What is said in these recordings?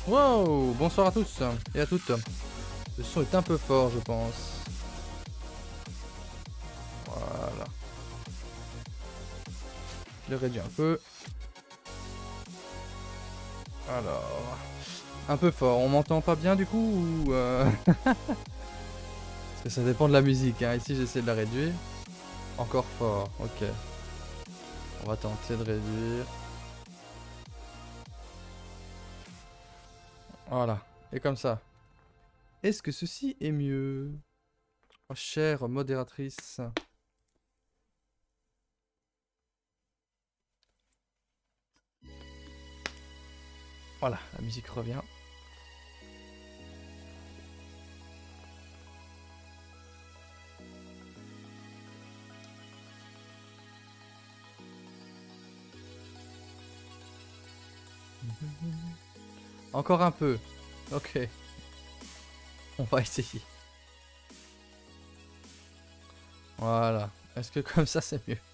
Wow, bonsoir à tous et à toutes. Le son est un peu fort, je pense. Voilà. Je le réduis un peu. Alors, un peu fort. On m'entend pas bien du coup ou Parce que ça dépend de la musique. Hein. Ici, j'essaie de la réduire. Encore fort. Ok. On va tenter de réduire. Voilà. Et comme ça. Est-ce que ceci est mieux? Oh, chère modératrice. Voilà, la musique revient. Encore un peu. Ok. On va essayer. Voilà. Est-ce que comme ça c'est mieux?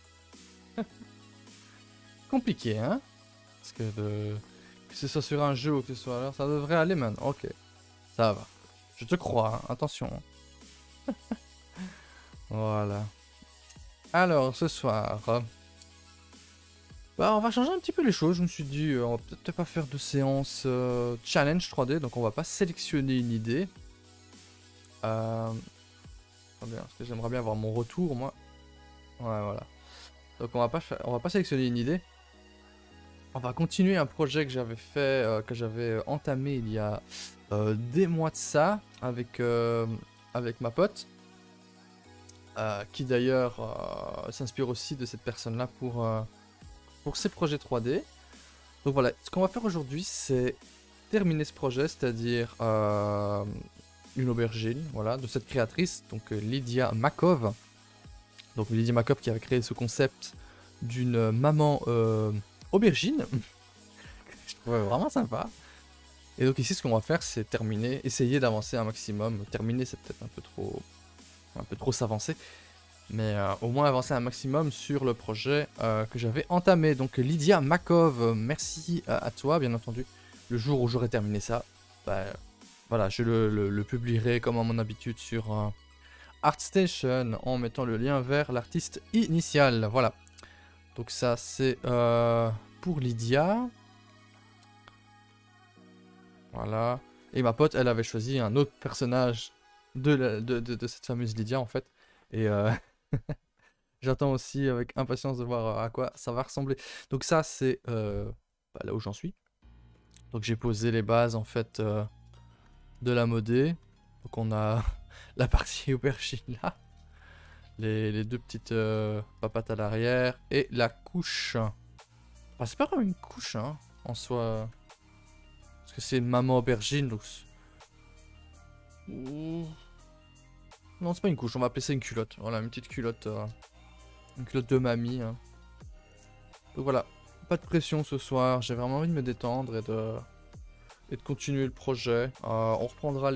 Compliqué, hein? Parce que ce soit sur un jeu ou que ce soit là, ça devrait aller maintenant. Ok. Ça va. Je te crois, hein. Attention. Voilà. Alors, ce soir... bah, on va changer un petit peu les choses. Je me suis dit, on va peut-être pas faire de séance challenge 3D. Donc, on va pas sélectionner une idée. Attendez, parce que j'aimerais bien avoir mon retour, moi. Ouais, voilà. Donc, on va pas sélectionner une idée. On va continuer un projet que j'avais fait, que j'avais entamé il y a des mois de ça, avec ma pote. Qui d'ailleurs s'inspire aussi de cette personne-là pour ses projets 3D. Donc voilà, ce qu'on va faire aujourd'hui, c'est terminer ce projet, c'est-à-dire une aubergine, voilà, de cette créatrice, donc Lydia Makov. Donc Lydia Makov qui avait créé ce concept d'une maman aubergine, que je trouvais vraiment sympa. Et donc ici, ce qu'on va faire, c'est terminer, essayer d'avancer un maximum. Terminer, c'est peut-être un peu trop s'avancer. Mais au moins avancer un maximum sur le projet que j'avais entamé. Donc Lydia Makov, merci à toi, bien entendu. Le jour où j'aurai terminé ça, bah, voilà, je le publierai comme à mon habitude sur ArtStation en mettant le lien vers l'artiste initial. Voilà. Donc ça, c'est pour Lydia. Voilà. Et ma pote, elle avait choisi un autre personnage de cette fameuse Lydia, en fait. Et j'attends aussi avec impatience de voir à quoi ça va ressembler. Donc ça, c'est bah, là où j'en suis. Donc j'ai posé les bases, en fait, de la modée. Donc on a la partie aubergine là. Les deux petites papates à l'arrière. Et la couche. Enfin, c'est pas vraiment une couche, hein, en soi. Parce que c'est une maman aubergine, donc... Ouh. Non, c'est pas une couche, on va appeler ça une culotte. Voilà, une petite culotte. Une culotte de mamie. Hein. Donc voilà, pas de pression ce soir. J'ai vraiment envie de me détendre et de continuer le projet. On reprendra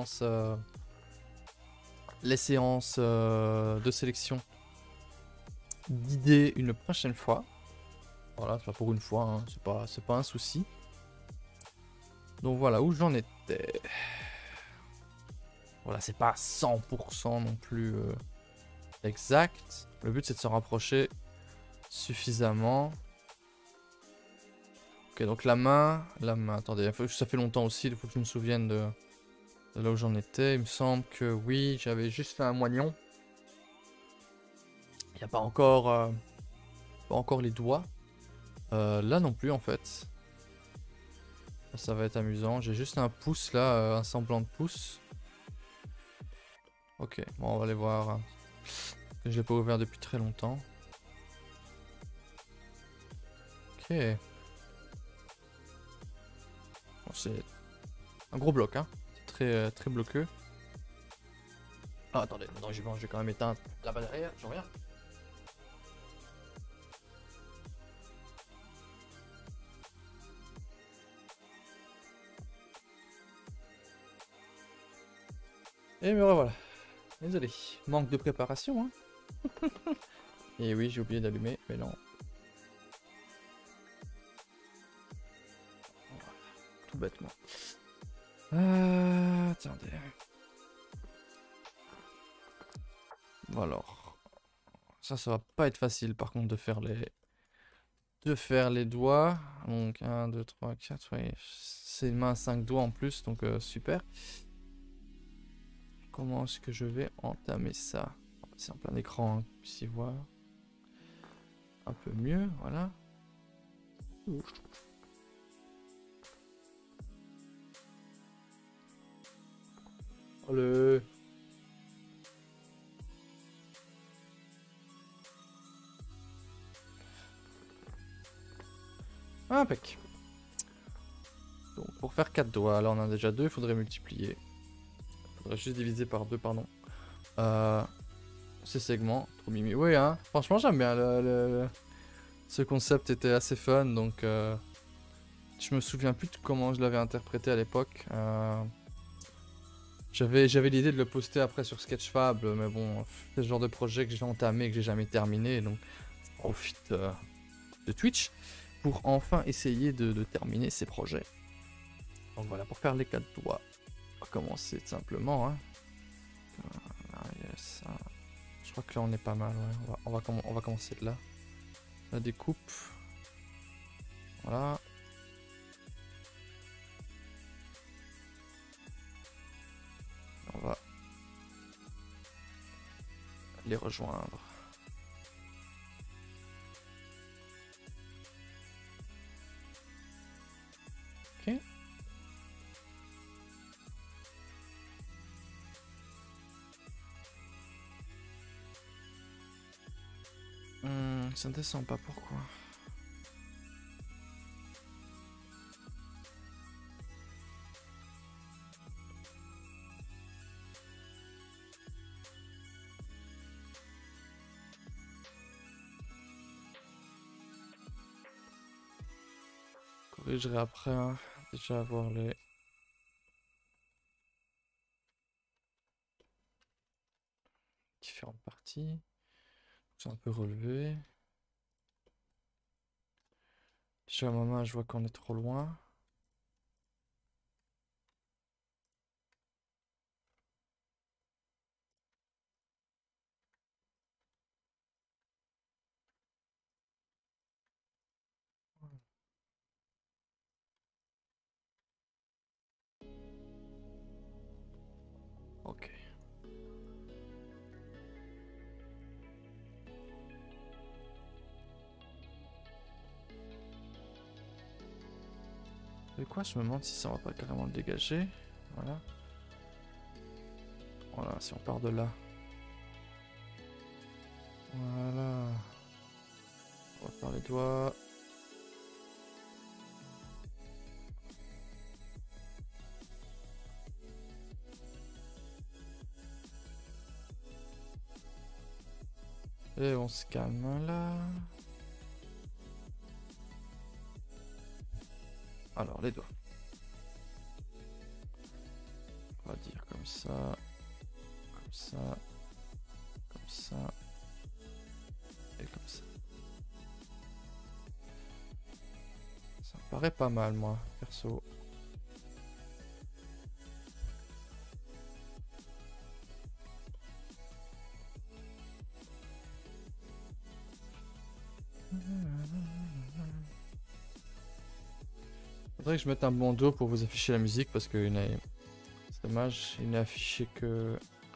les séances de sélection d'idées une prochaine fois. Voilà, c'est pas pour une fois, hein. C'est pas un souci. Donc voilà, où j'en étais. Voilà, c'est pas 100% non plus exact. Le but c'est de se rapprocher suffisamment. Ok, donc la main, attendez, ça fait longtemps aussi, il faut que je me souvienne de là où j'en étais. Il me semble que oui, j'avais juste fait un moignon. Il n'y a pas encore les doigts. Là non plus en fait. Ça va être amusant. J'ai juste un pouce là, un semblant de pouce. Ok, bon on va aller voir. Je l'ai pas ouvert depuis très longtemps. Ok. Bon, c'est un gros bloc, hein. Très bloqueux. Ah attendez, non, je vais quand même éteindre là-bas derrière, j'en reviens. Et me revoilà. Désolé. Manque de préparation, hein. Et oui, j'ai oublié d'allumer, mais non. Tout bêtement. Attendez. Bon alors, ça va pas être facile par contre de faire les doigts. Donc 1, 2, 3, 4, oui. C'est une main à 5 doigts en plus, donc super. Comment est-ce que je vais entamer ça? C'est en plein écran, hein, pour y voir un peu mieux, voilà. Allez. Impec. Donc pour faire 4 doigts, là on en a déjà 2, il faudrait multiplier. Il faudrait juste diviser par 2, pardon. Ces segments, trop mimi. Oui, hein, franchement j'aime bien ce concept était assez fun, donc je me souviens plus de comment je l'avais interprété à l'époque. J'avais l'idée de le poster après sur Sketchfab, mais bon, c'est le genre de projet que j'ai entamé et que j'ai jamais terminé, donc je profite de Twitch pour enfin essayer de terminer ces projets. Donc voilà, pour faire les 4 doigts, on va commencer tout simplement. Hein. Yes. Je crois que là on est pas mal, ouais. On va commencer de là. La découpe. Voilà. On va les rejoindre. Ok. Ça ne descend pas, pourquoi? Corrigerai après, hein. Déjà avoir les... différentes parties. C'est un peu relevé. Déjà à un moment, je vois qu'on est trop loin. Ok. Et quoi, je me demande si ça va pas carrément le dégager. Voilà. Voilà, si on part de là. Voilà. On va faire les doigts. Et on se calme là. Alors, les doigts. On va dire comme ça. Comme ça. Comme ça. Et comme ça. Ça me paraît pas mal, moi, perso. Faudrait que je mette un bandeau pour vous afficher la musique parce que c'est dommage, il n'est affiché que...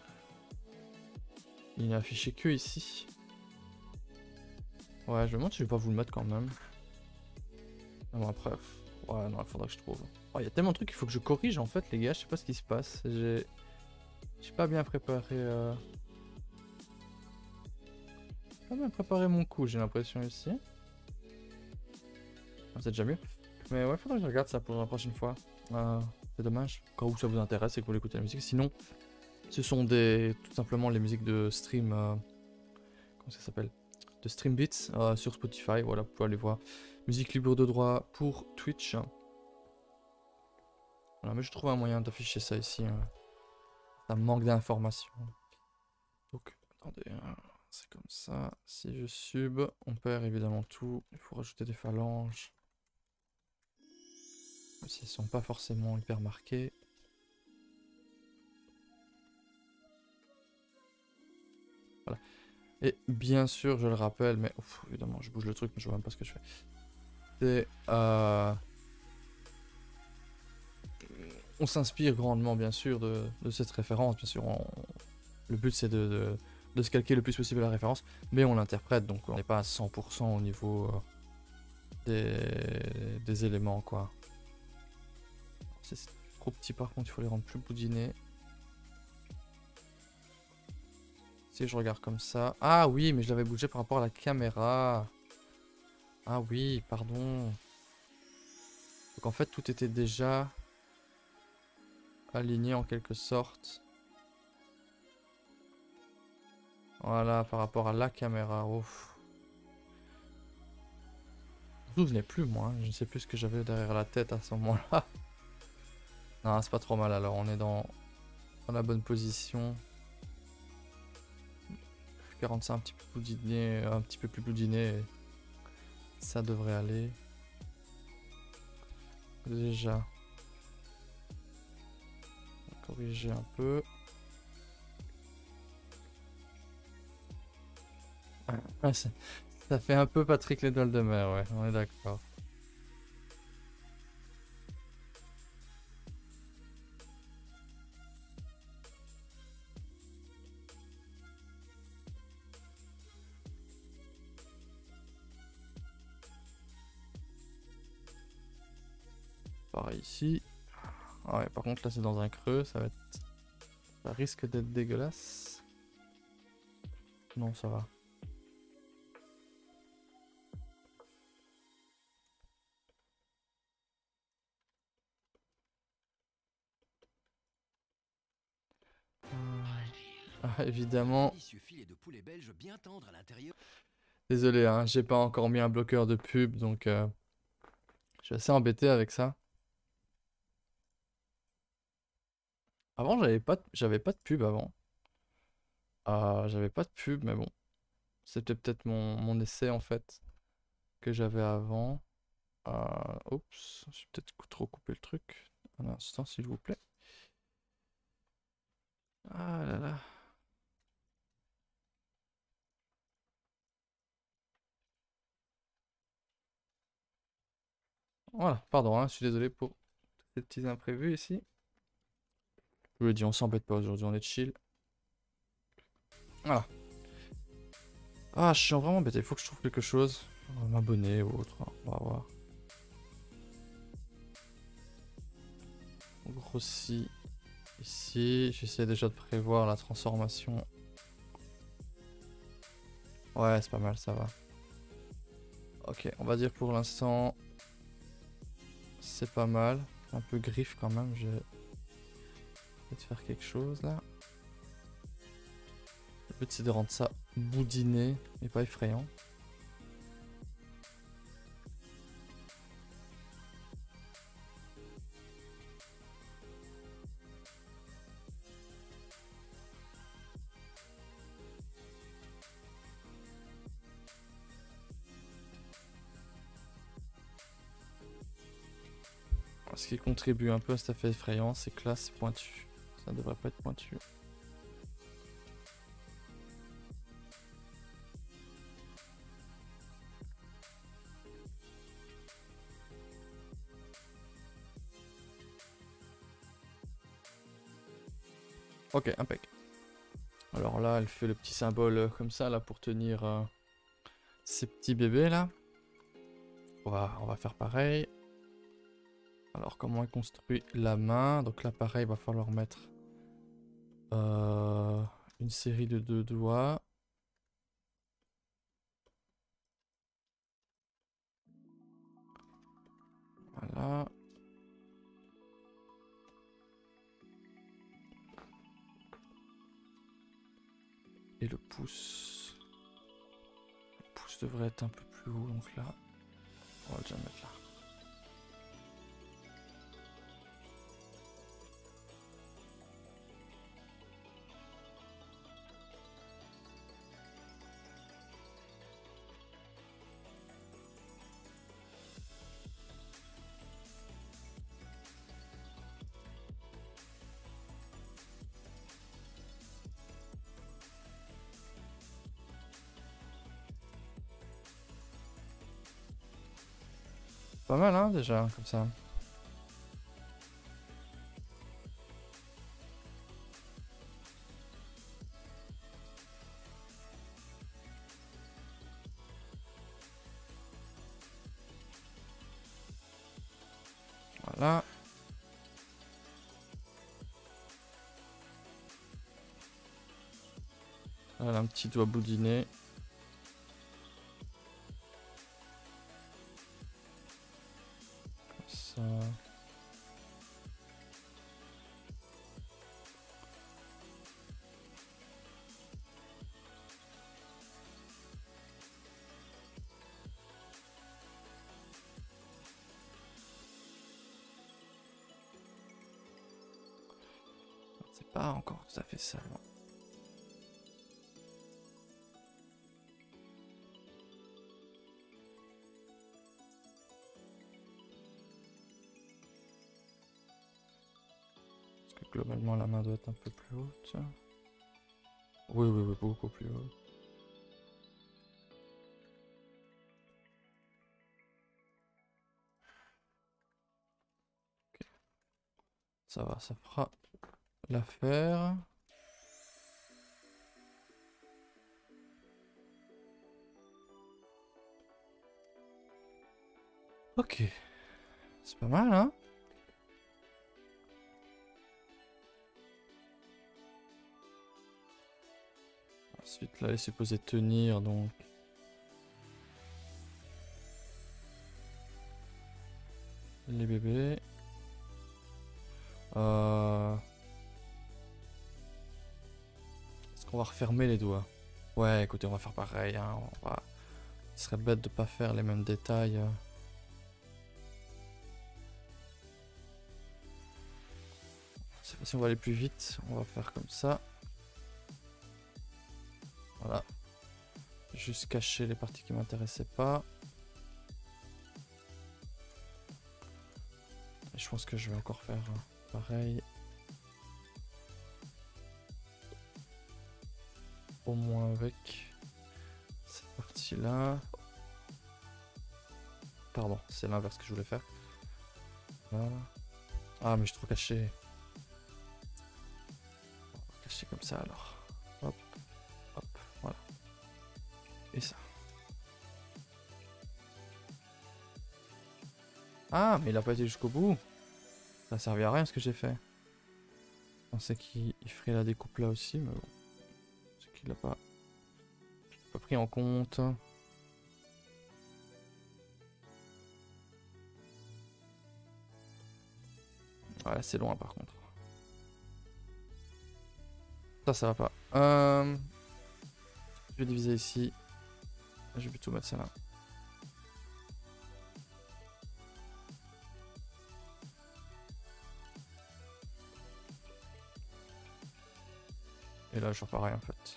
Il n'est affiché que ici. Ouais, je me demande si je vais pas vous le mettre quand même. Bon après, ouais non, il faudra que je trouve. Oh, il y a tellement de trucs qu'il faut que je corrige en fait les gars, je sais pas ce qui se passe. J'ai pas bien préparé... Pas bien préparé mon coup, j'ai l'impression ici. Ah, c'est déjà mieux. Mais ouais, faudrait que je regarde ça pour la prochaine fois. C'est dommage. Quand où ça vous intéresse et que vous voulez écouter la musique. Sinon, ce sont tout simplement les musiques de stream. Comment ça s'appelle? De Stream Beats sur Spotify. Voilà, vous pouvez aller voir. Musique libre de droit pour Twitch. Voilà, mais je trouve un moyen d'afficher ça ici. Ça manque d'informations. Donc, attendez, c'est comme ça. Si je sub, on perd évidemment tout. Il faut rajouter des phalanges. Même si elles sont pas forcément hyper marquées. Et bien sûr, je le rappelle, mais ouf, évidemment, je bouge le truc, mais je vois même pas ce que je fais. C'est... on s'inspire grandement, bien sûr, de cette référence. Bien sûr, le but, c'est de se calquer le plus possible la référence, mais on l'interprète, donc on n'est pas à 100% au niveau des éléments, quoi. C'est trop petit, par contre, il faut les rendre plus boudinés. Si je regarde comme ça... Ah oui, mais je l'avais bougé par rapport à la caméra. Ah oui, pardon. Donc en fait, tout était déjà aligné en quelque sorte. Voilà, par rapport à la caméra. Ouf. Je me souvenais plus, moi. Je ne sais plus ce que j'avais derrière la tête à ce moment-là. Non, c'est pas trop mal alors. On est dans la bonne position. 45 un petit peu boudiné, un petit peu plus boudiné. Ça devrait aller. Déjà. On va corriger un peu. Ouais, ça fait un peu Patrick l'étoile de mer, ouais, on est d'accord. Pareil ici. Ah ouais, par contre là c'est dans un creux, ça va être... Ça risque d'être dégueulasse. Non, ça va. Ah, évidemment. Désolé, hein, j'ai pas encore mis un bloqueur de pub, donc je suis assez embêté avec ça. Avant, j'avais pas de pub avant. J'avais pas de pub, mais bon. C'était peut-être mon essai en fait que j'avais avant. Oups, j'ai peut-être trop coupé le truc. Un instant, s'il vous plaît. Ah là là. Voilà, pardon, hein, je suis désolé pour ces petits imprévus ici. Je vous l'ai dit, on s'embête pas aujourd'hui, on est chill. Voilà. Ah, je suis vraiment embêté, il faut que je trouve quelque chose. On va m'abonner ou autre, hein, on va voir. On grossit ici. J'essaie déjà de prévoir la transformation. Ouais, c'est pas mal, ça va. Ok, on va dire pour l'instant, c'est pas mal. Un peu griffe quand même, je vais peut-être faire quelque chose là. Le but c'est de rendre ça boudiné et pas effrayant. Ce qui contribue un peu à cet effet effrayant, c'est que là c'est pointu. Ça devrait pas être pointu. Ok, impec. Alors là, elle fait le petit symbole comme ça là pour tenir ces petits bébés là. On va faire pareil. Alors comment est construit la main? Donc là pareil, il va falloir mettre une série de 2 doigts. Voilà. Et le pouce. Le pouce devrait être un peu plus haut, donc là. On va déjà mettre là. pas mal hein déjà comme ça. Voilà. Voilà un petit doigt boudiné. Comme ça. C'est pas encore tout à fait ça. Non. Globalement, la main doit être un peu plus haute. Oui, oui, oui, beaucoup plus haute. Okay. Ça va, ça fera l'affaire. Ok. C'est pas mal, hein? Ensuite, là, elle est supposée tenir, donc... Les bébés... Est-ce qu'on va refermer les doigts? Ouais, écoutez, on va faire pareil, hein. Ce serait bête de pas faire les mêmes détails. Je sais pas si on va aller plus vite. On va faire comme ça. Voilà. Juste cacher les parties qui m'intéressaient pas. Et je pense que je vais encore faire pareil. Au moins avec cette partie-là. Pardon, c'est l'inverse que je voulais faire. Voilà. Ah, mais je suis trop caché. On va cacher comme ça alors. Hop, hop, voilà. Et ça. Ah, mais il a pas été jusqu'au bout. Ça servait à rien ce que j'ai fait. Je pensais qu'il ferait la découpe là aussi, mais bon. C'est qu'il l'a pas pris en compte. Voilà, c'est loin par contre. Ça va pas. Je vais diviser ici. Je vais plutôt mettre ça là. Et là, je repars pareil en fait.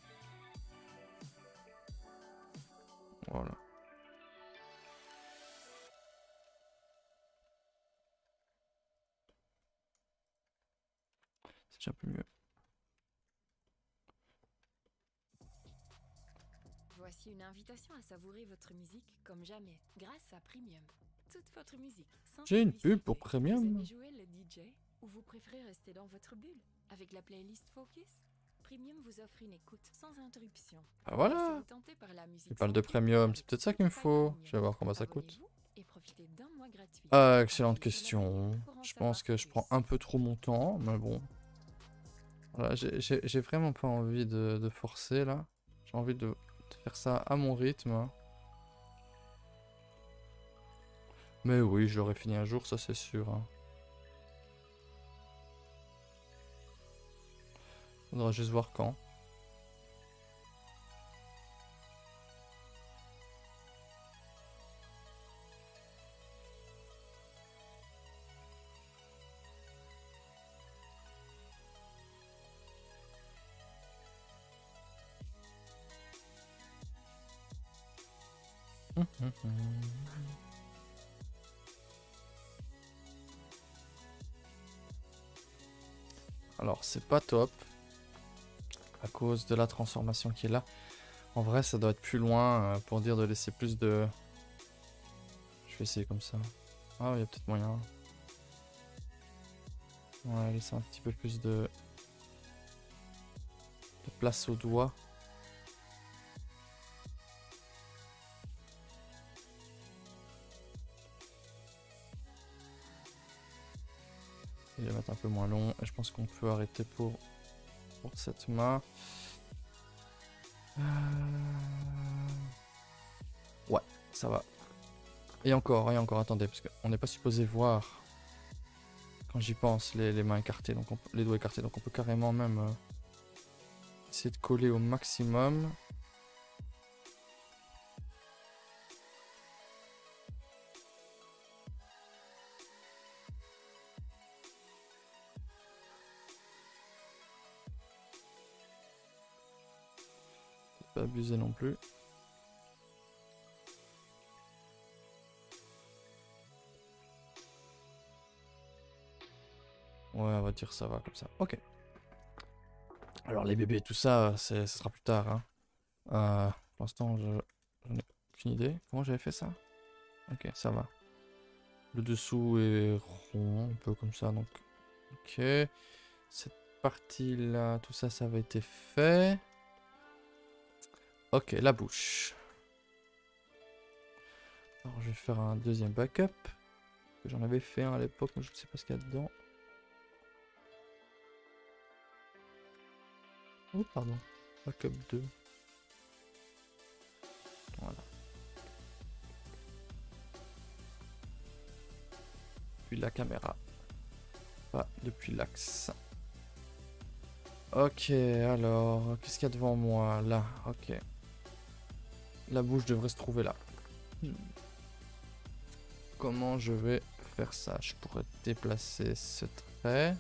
Voilà. C'est déjà un peu mieux. Voici une invitation à savourer votre musique comme jamais, grâce à Premium. Toute votre musique, sans J'ai une publicité. pub pour Vous Premium. aimez jouer le DJ ou vous préférez rester dans votre bulle avec la playlist Focus? Premium vous offre une écoute sans interruption. Ah voilà. Il parle de Premium, c'est peut-être ça qu'il me faut. Je vais voir combien ça coûte. Excellente question. Je pense que je prends un peu trop mon temps, mais bon. Voilà, j'ai vraiment pas envie de forcer là. J'ai envie de faire ça à mon rythme. Mais oui, je l'aurai fini un jour, ça c'est sûr. Hein. Faudra juste voir quand. Alors c'est pas top. À cause de la transformation qui est là. En vrai ça doit être plus loin pour dire de laisser plus de... Je vais essayer comme ça. Ah, il y a peut-être moyen. Ouais, laisser un petit peu plus de place au doigt. Il va être un peu moins long. Et je pense qu'on peut arrêter pour cette main. Ouais, ça va. Et encore, attendez, parce qu'on n'est pas supposé voir, quand j'y pense, les mains écartées, donc les doigts écartés, donc on peut carrément même essayer de coller au maximum. Pas abuser non plus. Ouais, on va dire ça va comme ça. Ok. Alors les bébés, tout ça, ça sera plus tard. Hein. Pour l'instant, j'en ai aucune idée. Comment j'avais fait ça? Ok, ça va. Le dessous est rond, un peu comme ça, donc... Ok. Cette partie-là, tout ça, ça avait été fait. Ok, la bouche. Alors, je vais faire un deuxième backup. J'en avais fait un à l'époque, mais je ne sais pas ce qu'il y a dedans. Oh, pardon. Backup 2. Voilà. Puis la caméra. Pas depuis l'axe. Ok, alors, qu'est-ce qu'il y a devant moi? Là, ok. La bouche devrait se trouver là. Comment je vais faire ça? Je pourrais déplacer ce trait.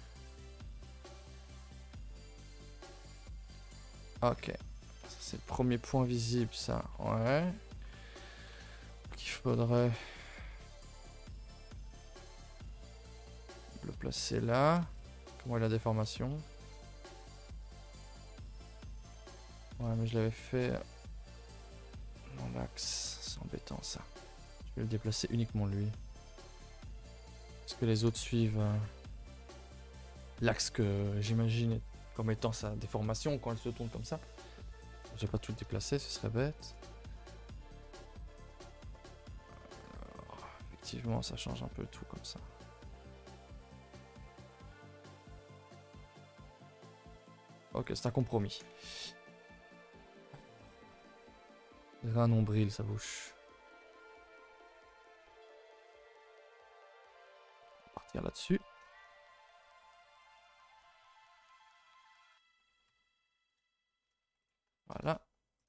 Ok. C'est le premier point visible, ça. Ouais. Donc, il faudrait le placer là. Comment est la déformation? Ouais, mais je l'avais fait dans l'axe. C'est embêtant, ça. Je vais le déplacer uniquement lui. Parce que les autres suivent l'axe que j'imagine comme étant sa déformation quand elle se tourne comme ça. J'ai pas tout déplacé, ce serait bête. Alors, effectivement, ça change un peu tout comme ça. Ok, c'est un compromis. Un nombril, sa bouche. On va partir là-dessus. Voilà.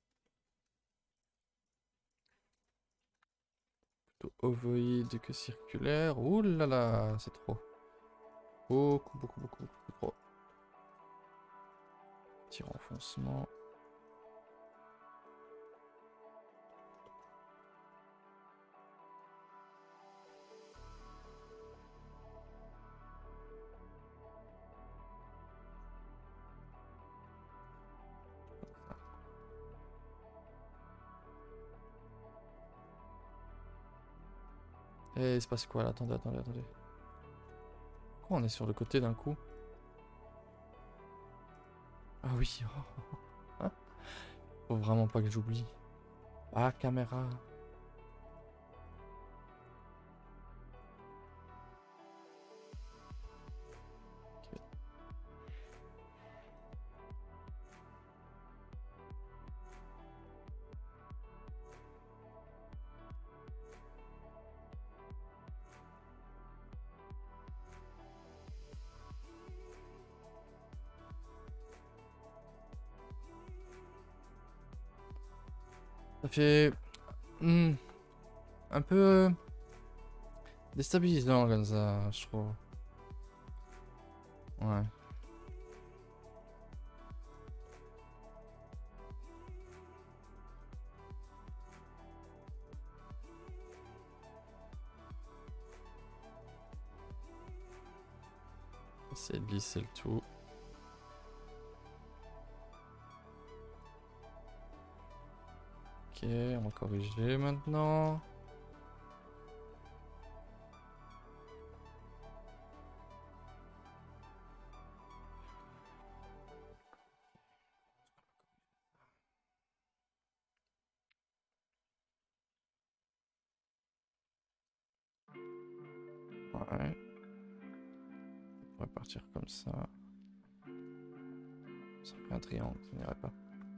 Plutôt ovoïde que circulaire. Ouh là là, c'est trop. Beaucoup trop. Petit renfoncement. Et il se passe quoi là? Attendez. Pourquoi on est sur le côté d'un coup? Ah oui. Faut vraiment pas que j'oublie. Ah, caméra. Ça fait un peu déstabilisant comme ça, je trouve. Ouais. C'est de lisser le tout. Ok, on va corriger maintenant. Ouais. On pourrait partir comme ça. Ça ferait un triangle, ça n'irait pas.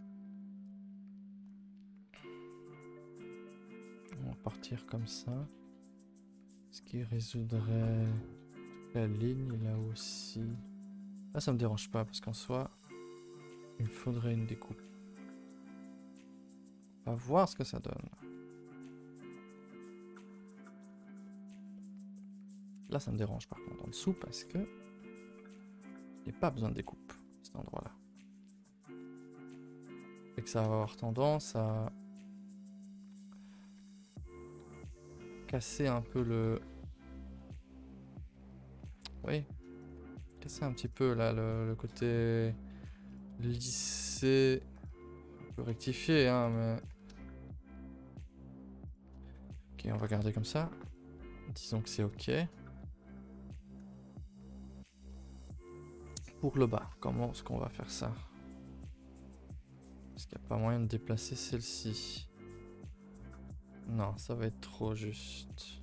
On va partir comme ça. Ce qui résoudrait la ligne là aussi. Là ça me dérange pas parce qu'en soi, il me faudrait une découpe. On va voir ce que ça donne. Là ça me dérange par contre en dessous parce que il n'y a pas besoin de découpe à cet endroit là. Et que ça va avoir tendance à casser un peu le... Oui. Casser un petit peu là le côté lissé. On peut rectifier hein mais... Ok on va garder comme ça. Disons que c'est ok. Pour le bas, comment est-ce qu'on va faire ça? Est-ce qu'il n'y a pas moyen de déplacer celle-ci? Non, ça va être trop juste.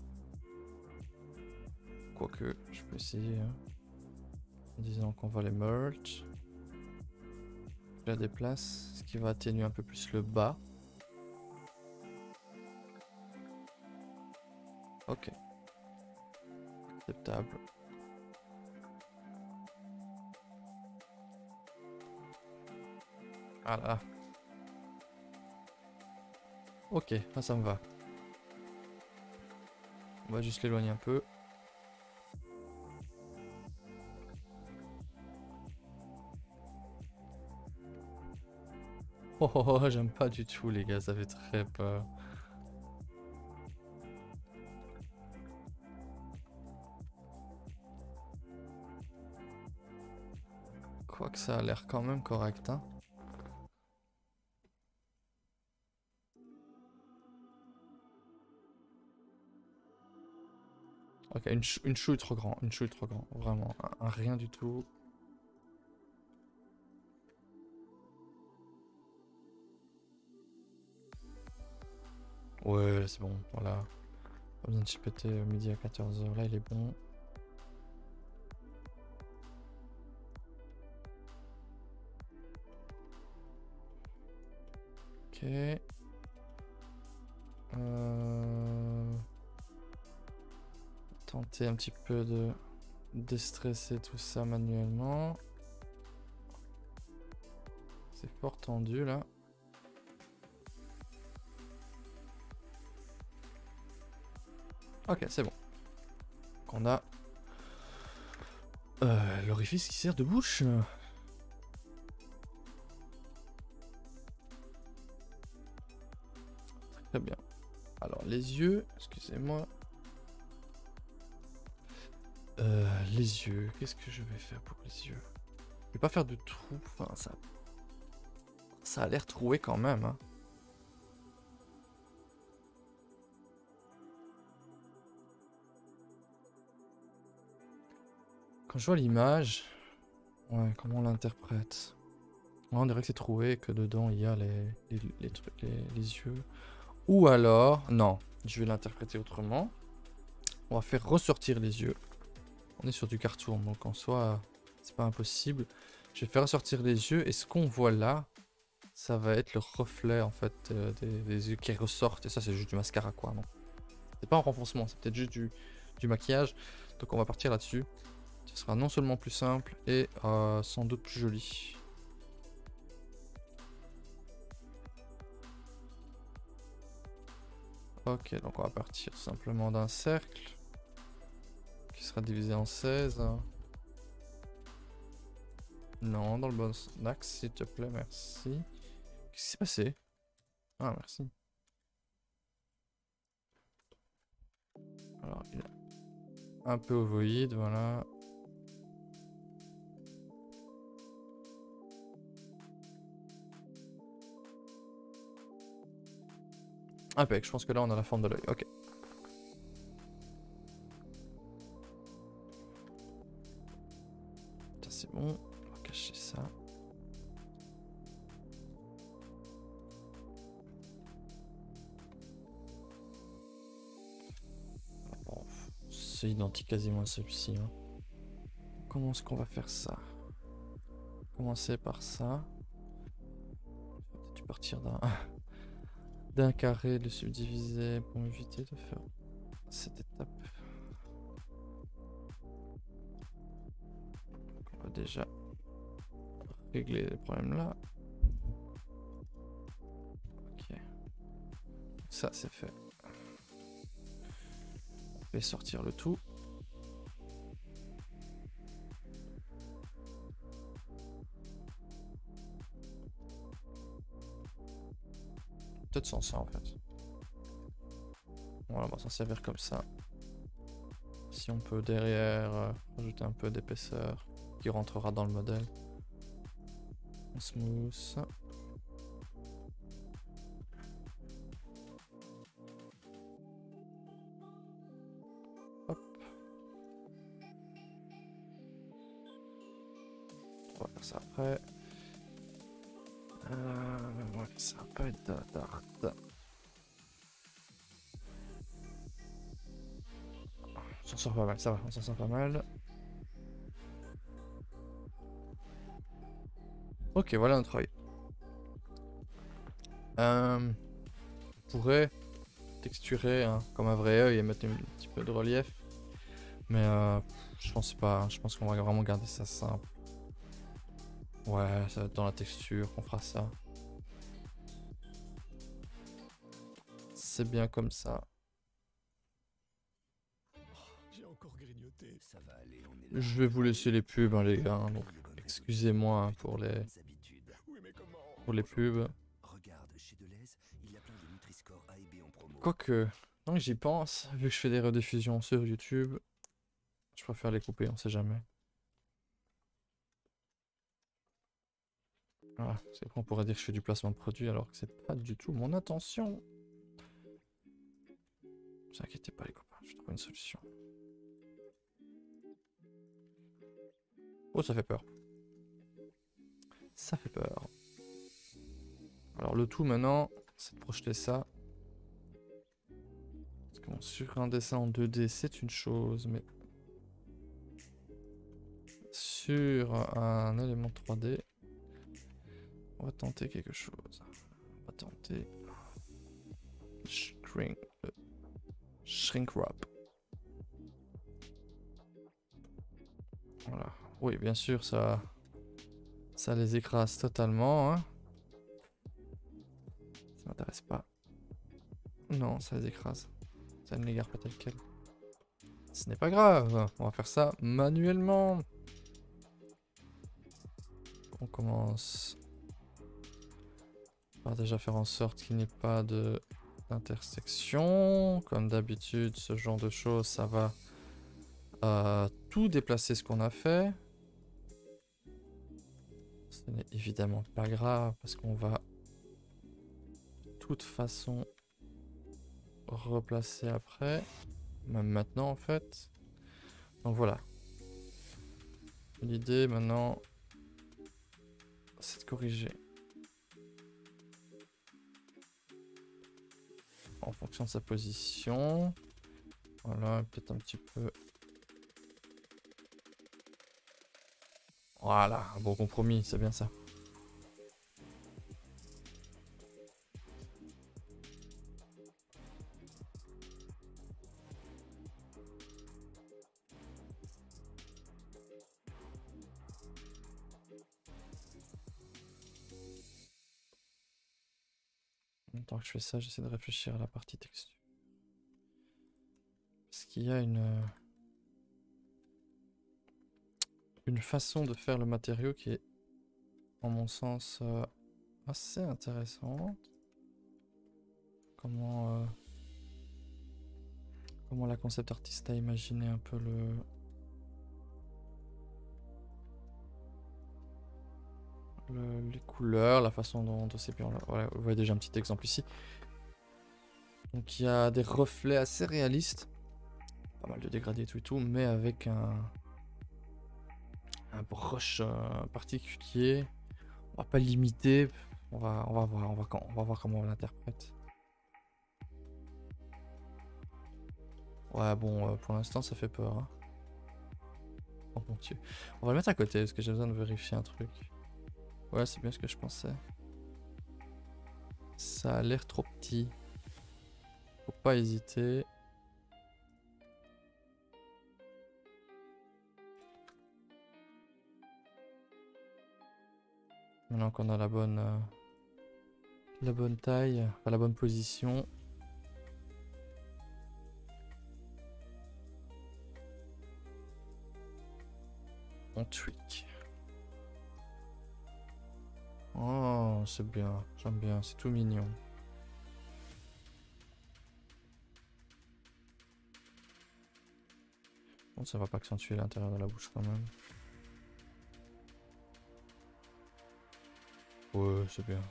Quoique, je peux essayer. Hein. En disant qu'on va les merge. Je la déplace, ce qui va atténuer un peu plus le bas. Ok. Acceptable. Ah là. Ok, là ça me va. On va juste l'éloigner un peu. Oh, oh, oh j'aime pas du tout les gars, ça fait très peur. Quoique ça a l'air quand même correct hein. Ok, une chou est trop grand, une chou est trop grand, vraiment, un rien du tout. Ouais, c'est bon, voilà. Pas besoin de chipoter midi à 14 h, là il est bon. Ok. Tenter un petit peu de déstresser tout ça manuellement. C'est fort tendu là. Ok, c'est bon. Donc on a l'orifice qui sert de bouche. Très bien. Alors les yeux, excusez-moi. Les yeux, qu'est-ce que je vais faire pour les yeux? Je vais pas faire de trou, enfin ça a l'air troué quand même. Hein. Quand je vois l'image, ouais, comment on l'interprète? Ouais, on dirait que c'est troué et que dedans il y a les trucs, les yeux. Ou alors, non, je vais l'interpréter autrement. On va faire ressortir les yeux. On est sur du cartoon, donc en soi, c'est pas impossible. Je vais faire ressortir les yeux et ce qu'on voit là, ça va être le reflet en fait des yeux qui ressortent. Et ça, c'est juste du mascara quoi, non? C'est pas un renforcement, c'est peut-être juste du maquillage. Donc on va partir là-dessus. Ce sera non seulement plus simple et sans doute plus joli. Ok, donc on va partir simplement d'un cercle qui sera divisé en 16. Non, dans le bon axe, s'il te plaît, merci. Qu'est-ce qui s'est passé? Ah, merci. Alors, il est un peu ovoïde, voilà. Impec, je pense que là on a la forme de l'œil, ok. Ça c'est bon, on va cacher ça. Bon, c'est identique quasiment à celui-ci. Hein. Comment est-ce qu'on va faire ça? Commencer par ça. Peut-être partir d'un carré, le subdiviser pour éviter de faire cette étape. On va déjà régler les problèmes là. Ok. Ça c'est fait. Je vais sortir le tout. Peut-être sans ça en fait. Voilà, on va s'en servir comme ça. Si on peut derrière rajouter un peu d'épaisseur qui rentrera dans le modèle. En smooth. Hop. On va faire ça après. Ouais, ça va pas être d'art. On s'en sort pas mal, ça va, on s'en sort pas mal. Ok, voilà notre œil. On pourrait texturer hein, comme un vrai œil et mettre un petit peu de relief. Mais je pense pas, je pense qu'on va vraiment garder ça simple. Ouais, ça va être dans la texture qu'on fera ça. C'est bien comme ça. J'ai encore grignoté. Ça va aller, on est là. Je vais vous laisser les pubs, hein, les gars. Hein, donc excusez-moi hein, pour les pubs. Regarde, chez Deleuze, il y a plein de Nutri-Score A et B en promo. Quoique, tant que j'y pense, vu que je fais des rediffusions sur YouTube, je préfère les couper, on sait jamais. Voilà, c'est qu'on pourrait dire que je fais du placement de produit alors que c'est pas du tout mon intention. Ne vous inquiétez pas les copains, je vais trouver une solution. Oh, ça fait peur. Ça fait peur. Alors le tout maintenant, c'est de projeter ça. Parce que bon, sur un dessin en 2D, c'est une chose, mais sur un élément 3D, on va tenter quelque chose. On va tenter shrink wrap. Voilà. Oui, bien sûr, ça les écrase totalement. Hein. Ça m'intéresse pas. Non, ça les écrase. Ça ne les garde pas tel quel. Ce n'est pas grave. On va faire ça manuellement. On commence par déjà faire en sorte qu'il n'y ait pas d'intersection. Comme d'habitude, ce genre de choses, ça va tout déplacer ce qu'on a fait. Ce n'est évidemment pas grave parce qu'on va de toute façon replacer après. Même maintenant en fait. Donc voilà. L'idée maintenant, c'est de corriger. En fonction de sa position. Voilà, peut-être un petit peu. Voilà, un bon compromis, c'est bien ça. En même temps que je fais ça, j'essaie de réfléchir à la partie texture. Parce qu'il y a une façon de faire le matériau qui est, en mon sens, assez intéressante. Comment la concept artiste a imaginé un peu les couleurs, la façon dont c'est bien. Voilà, vous voyez déjà un petit exemple ici. Donc il y a des reflets assez réalistes. Pas mal de dégradés et tout, mais avec un brush particulier. On va pas limiter. On va voir comment on l'interprète. Ouais, bon, pour l'instant, ça fait peur. Hein. Oh mon dieu. On va le mettre à côté parce que j'ai besoin de vérifier un truc. Ouais, c'est bien ce que je pensais. Ça a l'air trop petit. Faut pas hésiter. Maintenant qu'on a la bonne taille, enfin la bonne position. On tweak. Oh, c'est bien, j'aime bien, c'est tout mignon. Bon, ça va pas accentuer l'intérieur de la bouche quand même. Ouais, c'est bien.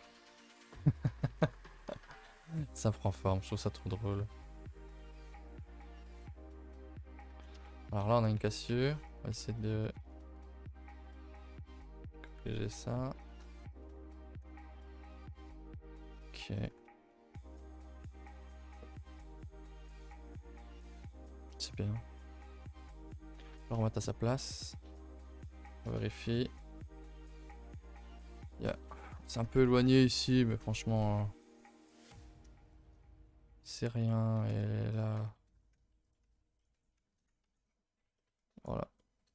Ça prend forme, je trouve ça trop drôle. Alors là, on a une cassure. On va essayer de corriger ça. Ok. C'est bien. On va remettre à sa place. On vérifie. Yeah. C'est un peu éloigné ici, mais franchement, c'est rien. Et là, voilà.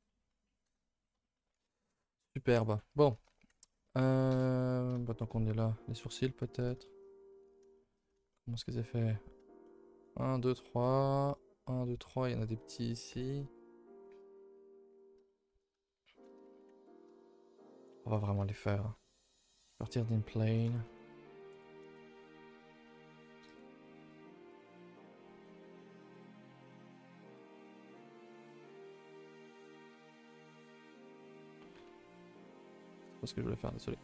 Superbe. Bon. Bah, tant qu'on est là, les sourcils peut-être. Comment est-ce que c'est fait? 1, 2, 3. 1, 2, 3. Il y en a des petits ici. On va vraiment les faire. Partir d'une plane. C'est pas ce que je voulais faire, désolé.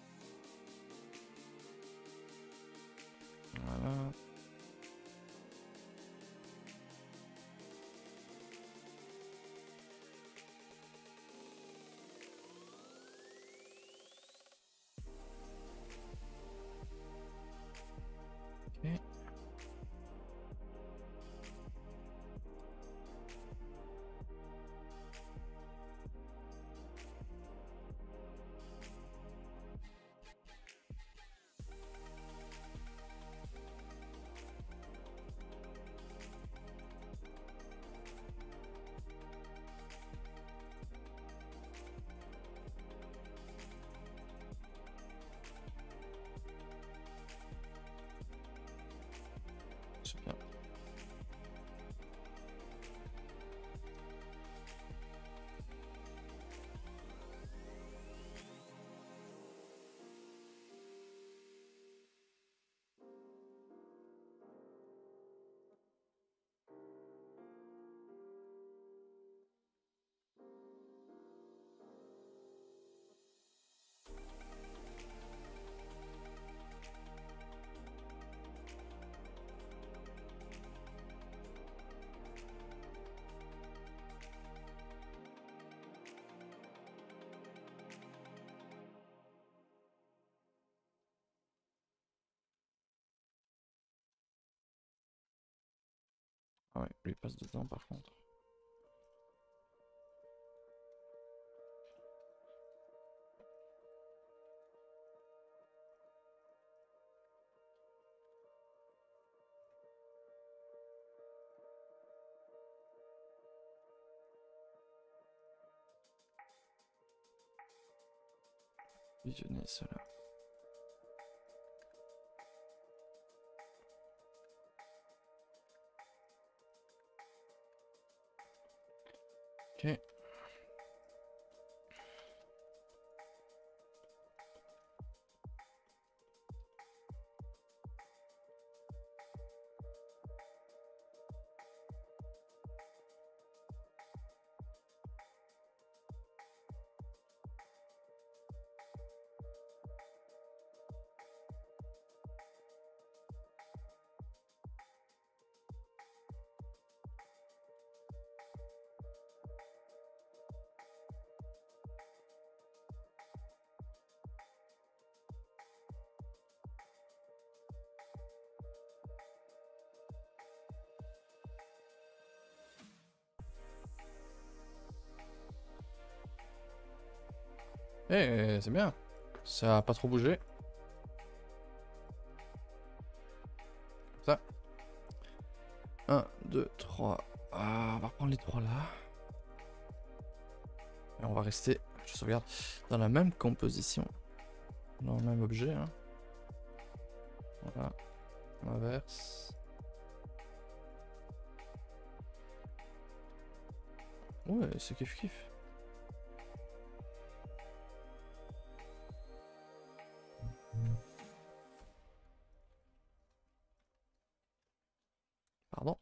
Voilà. Ok. C'est bien. Ah ouais, lui il passe dedans par contre. Visionner cela. Ok. Eh, c'est bien. Ça a pas trop bougé. Ça. 1, 2, 3. Ah, on va reprendre les 3 là. Et on va rester, je sauvegarde, dans la même composition. Dans le même objet. Hein. Voilà. On inverse. Ouais, c'est kiff kiff. Pardon.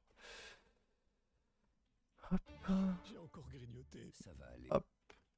Hop. J'ai encore grignoté. Ça va aller. Hop.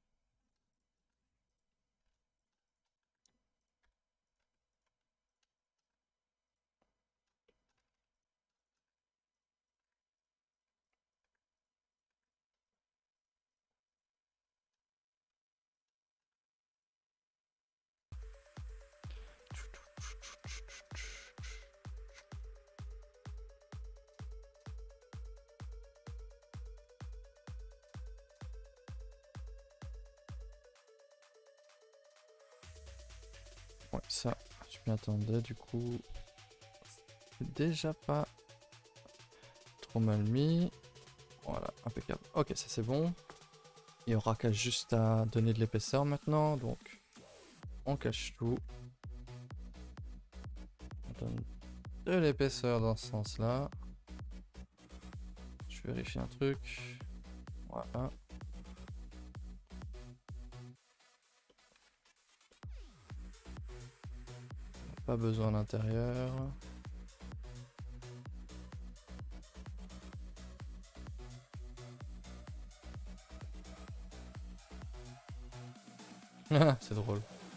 Ouais, ça, je m'y attendais du coup. C'est déjà pas trop mal mis. Voilà, impeccable. Ok, ça c'est bon. Il y aura qu'à juste à donner de l'épaisseur maintenant, donc on cache tout. On donne de l'épaisseur dans ce sens-là. Je vérifie un truc. Voilà. Pas besoin d'intérieur. C'est drôle.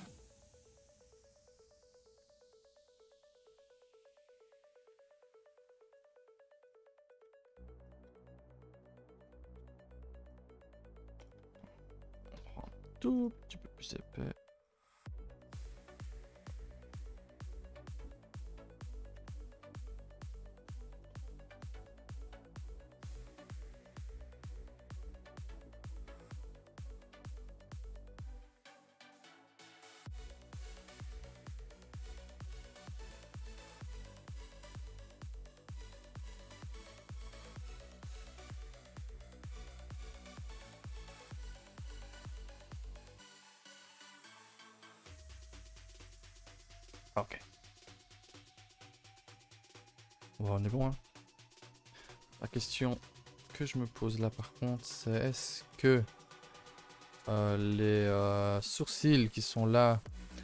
On prend un tout petit peu plus épais. Ok. Bon, on est bon, hein. La question que je me pose là par contre, c'est est-ce que les sourcils qui sont là...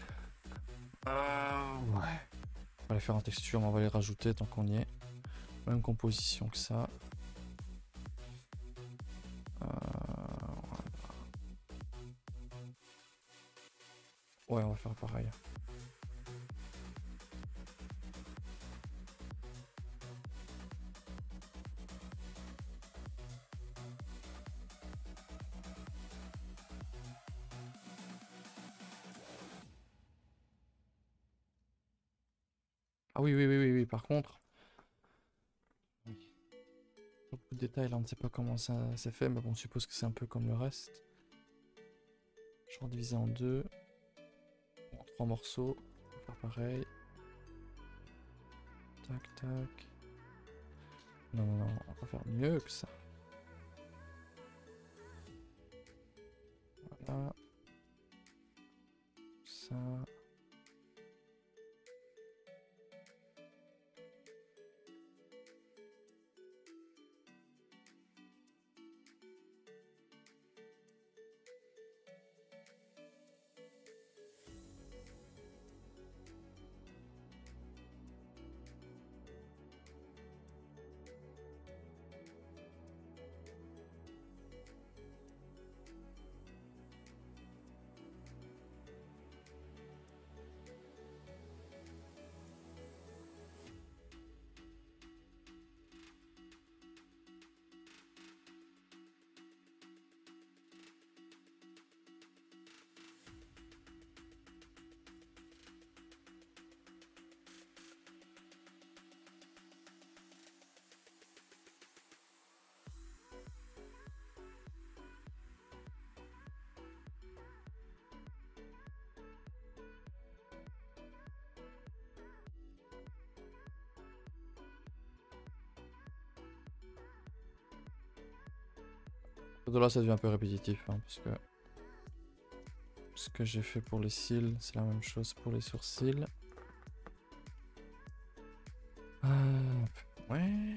ouais. On va les faire en texture, mais on va les rajouter tant qu'on y est. Même composition que ça. Ouais, on va faire pareil. Ah oui, oui, oui, oui, oui, par contre... Beaucoup de détails là, on ne sait pas comment ça s'est fait, mais bon, on suppose que c'est un peu comme le reste. Je vais en diviser en deux. En 3 morceaux. On va faire pareil. Tac, tac. Non, non, non, on va faire mieux que ça. Voilà. Ça. De là, ça devient un peu répétitif, hein, parce que ce que j'ai fait pour les cils, c'est la même chose pour les sourcils. Ouais.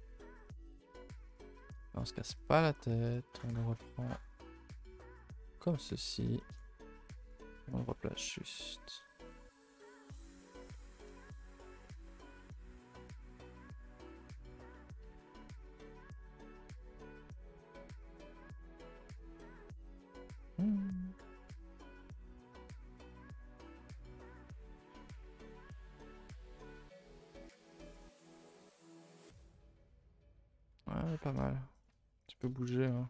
On se casse pas la tête, on le reprend comme ceci. On le replace juste. Ouais, pas mal. Tu peux bouger, hein.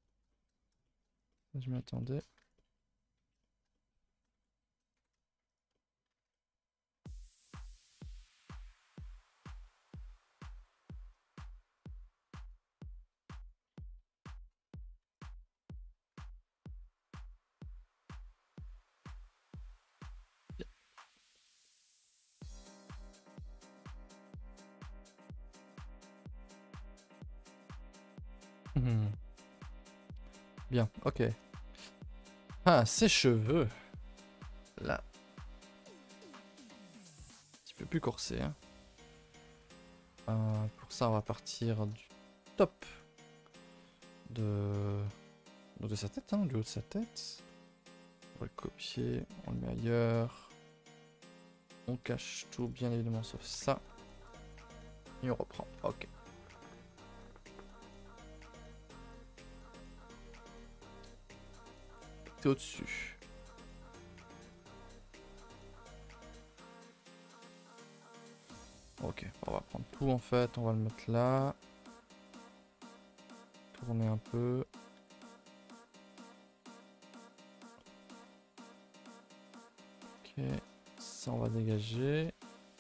Je m'attendais. Mhm. Bien, ok. Ah, ses cheveux. Là. Un petit peu plus corsé, hein. Pour ça, on va partir du top de sa tête, hein, du haut de sa tête. On va le copier, on le met ailleurs. On cache tout, bien évidemment, sauf ça. Et on reprend. Ok. T'es au-dessus. Ok, on va prendre tout en fait, on va le mettre là. Tourner un peu. Ok, ça on va dégager.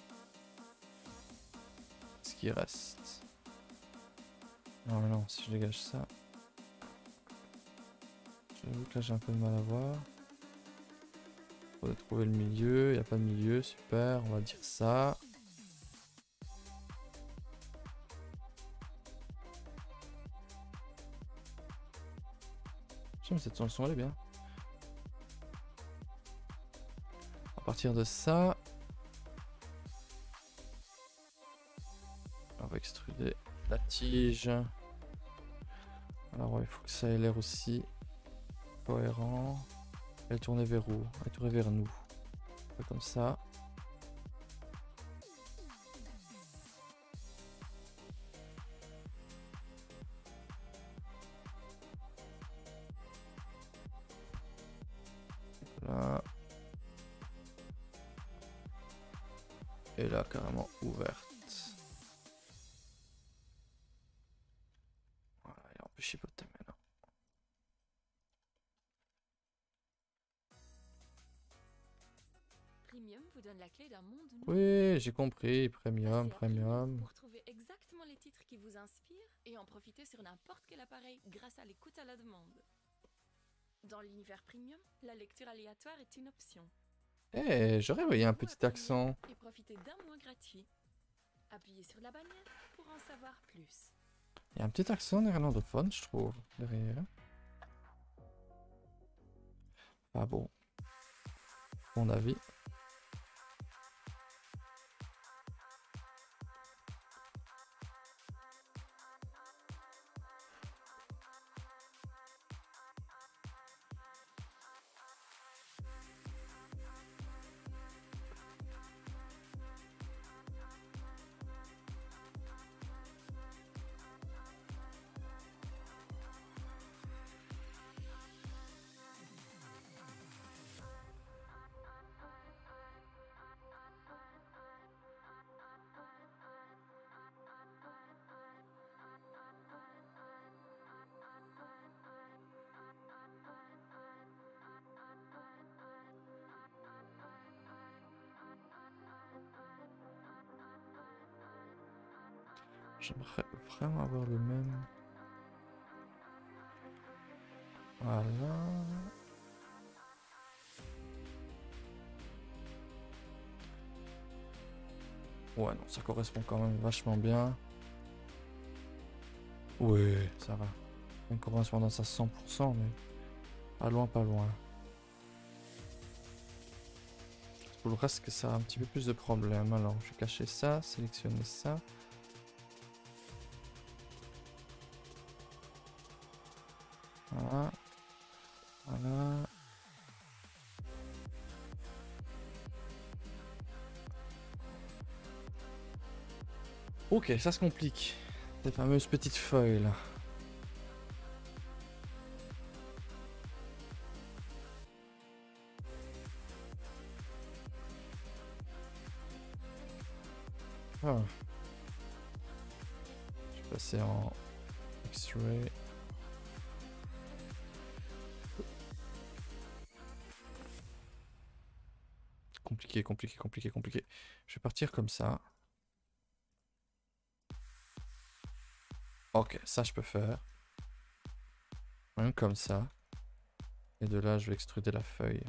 Ce qui reste. Non mais non, si je dégage ça. J'avoue que là j'ai un peu de mal à voir. Faudrait trouver le milieu, il n'y a pas de milieu, super, on va dire ça. J'aime cette chanson, elle est bien. À partir de ça, on va extruder la tige. Alors ouais, il faut que ça ait l'air aussi cohérent. Elle est tournée vers où? Elle est tournée vers nous. Pas comme ça. Là. Et là, carrément ouverte. Voilà, et on peut chipoter maintenant. Premium vous donne la clé d'un monde nouveau. Oui, j'ai compris. Premium, Passez à Premium premium. pour trouver exactement les titres qui vous inspirent et en profiter sur n'importe quel appareil grâce à l'écoute à la demande. Dans l'univers Premium, la lecture aléatoire est une option. Eh, j'aurais voyé un petit accent. Et profitez d'un mois gratuit. Appuyez sur la bannière pour en savoir plus. Il y a un petit accent néerlandophone, je trouve, derrière. Ah bon. Mon avis. J'aimerais vraiment avoir le même. Voilà. Ouais, non, ça correspond quand même vachement bien. Ouais, ça va. Une correspondance à 100%, mais pas loin, pas loin. Pour le reste, que ça a un petit peu plus de problèmes. Alors, je vais cacher ça, sélectionner ça. Voilà. Voilà. Ok, ça se complique. Ces fameuses petites feuilles là. Ah. Je vais passer en X-ray. Compliqué, compliqué, compliqué, compliqué. Je vais partir comme ça. Ok, ça je peux faire. Même comme ça. Et de là, je vais extruder la feuille.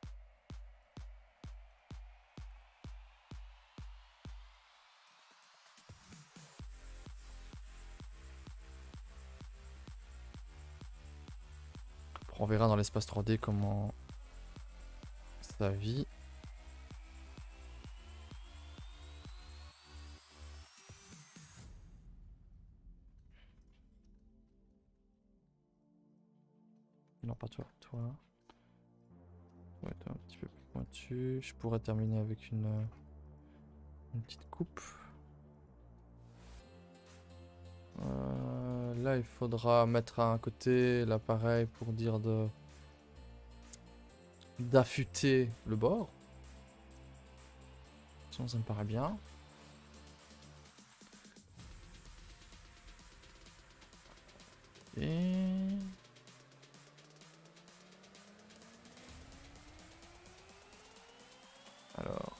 Après, on verra dans l'espace 3D comment ça vit. Non, pas toi, toi. Ouais, toi un petit peu plus pointu. Je pourrais terminer avec une petite coupe. Là, il faudra mettre à un côté l'appareil pour dire d'affûter le bord. Sinon, ça me paraît bien. Et... alors...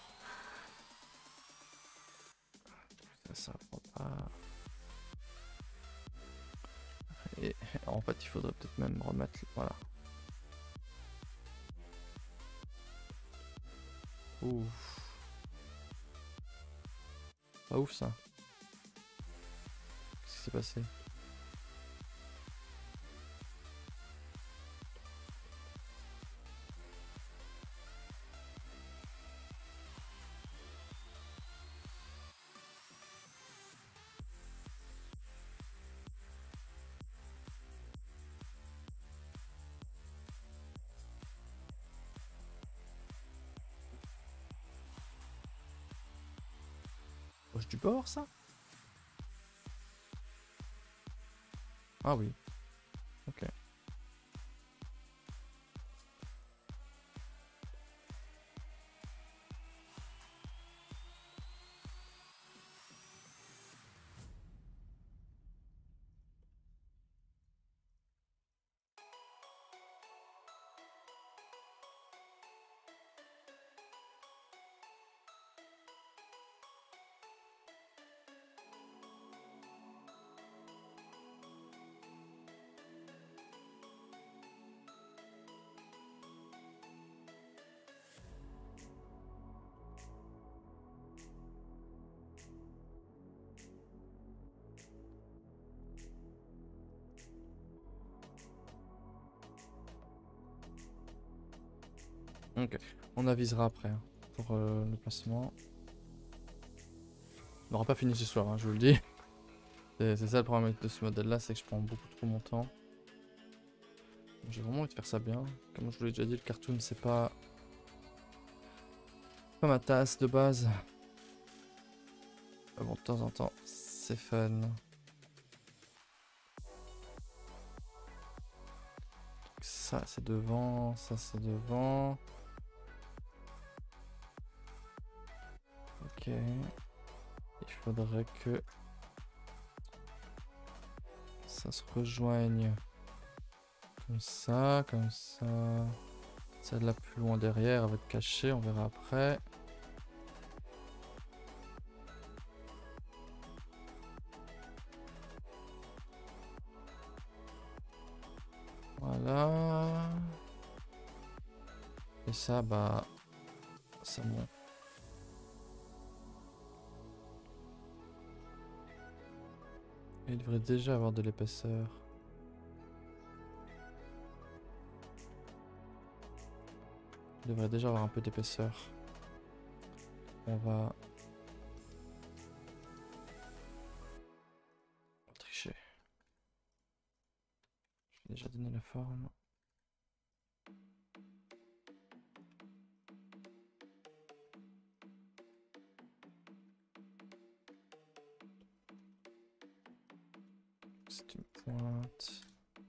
ça prend pas... Et en fait, il faudrait peut-être même remettre... voilà. Ouf. Pas ouf ça. Qu'est-ce qui s'est passé? Poche du bord ça? Ah oui. Ok. Ok. On avisera après hein, pour le placement. On n'aura pas fini ce soir, hein, je vous le dis. C'est ça le problème de ce modèle là, c'est que je prends beaucoup trop mon temps. J'ai vraiment envie de faire ça bien. Comme je vous l'ai déjà dit, le cartoon c'est pas ma tasse de base. Mais bon, de temps en temps, c'est fun. Donc ça c'est devant, ça c'est devant. Ok. Il faudrait que ça se rejoigne comme ça, comme ça. Celle-là plus loin derrière, elle va être cachée, on verra après. Voilà. Et ça, bah, c'est bon. Il devrait déjà avoir de l'épaisseur. Je devrais déjà avoir un peu d'épaisseur. On va tricher. Je vais déjà donner la forme. C'est une pointe.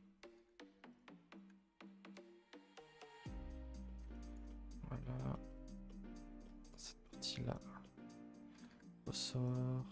Voilà. Cette partie-là. Ressort.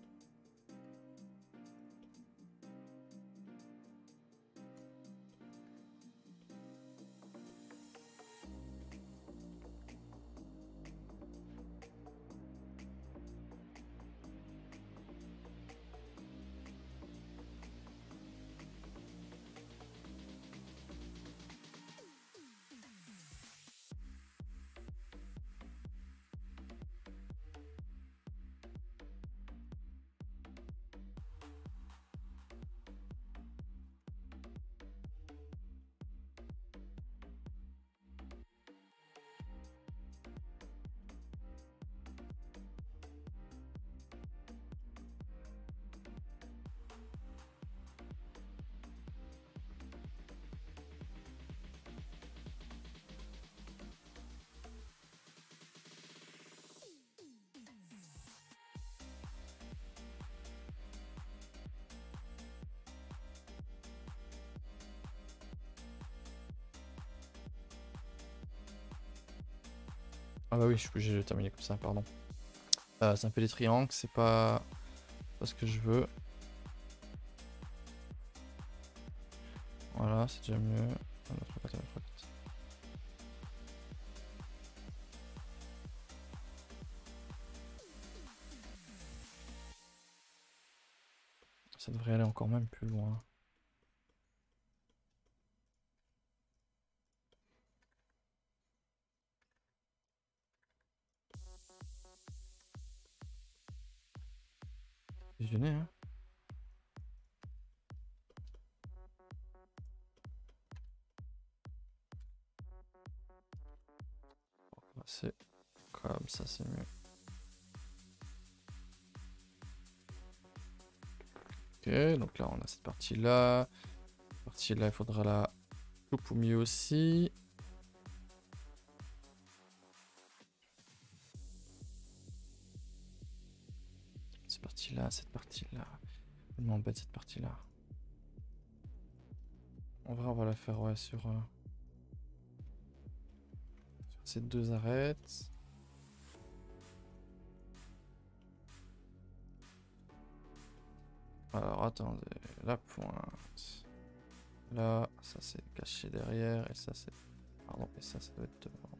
Ah bah oui, je suis obligé de terminer comme ça, pardon. Ça me fait des triangles, c'est pas ce que je veux. Voilà, c'est déjà mieux. 1, 2, 3, 4, 1, 2, 3, 4. Ça devrait aller encore même plus loin. C'est gêné, hein. C'est comme ça, c'est mieux. Ok, donc là on a cette partie-là. Cette partie-là, il faudra la coupe au milieu aussi. Cette partie-là, cette partie-là. Elle m'embête cette partie-là. En vrai, on va la faire ouais, sur ces deux arêtes. Alors attendez, la pointe. Là, ça c'est caché derrière et ça c'est... Pardon, et ça doit être devant.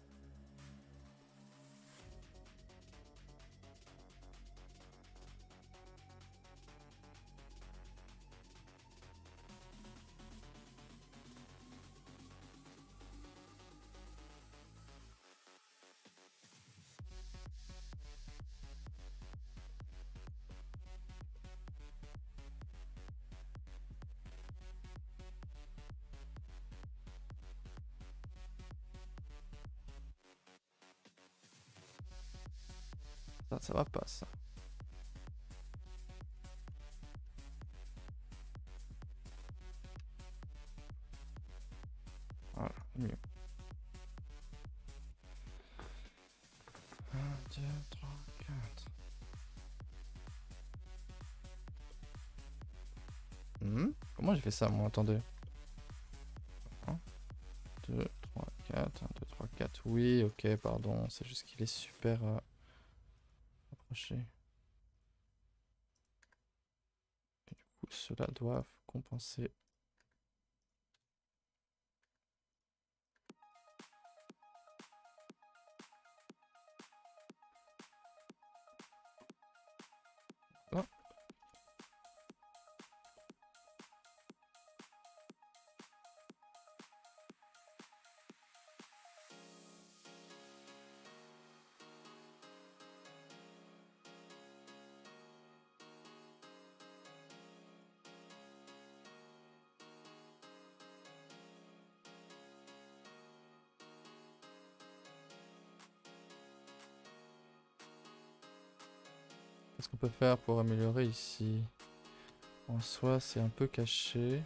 Ça va pas ça. Voilà, mieux. 1, 2, 3, 4. Comment j'ai fait ça moi? Attendez. 1, 2, 3, 4. 1, 2, 3, 4. Oui, ok, pardon. C'est juste qu'il est super approché. Et du coup, ceux-là doivent compenser. Là. Qu'est-ce qu'on peut faire pour améliorer ici? En soi, c'est un peu caché.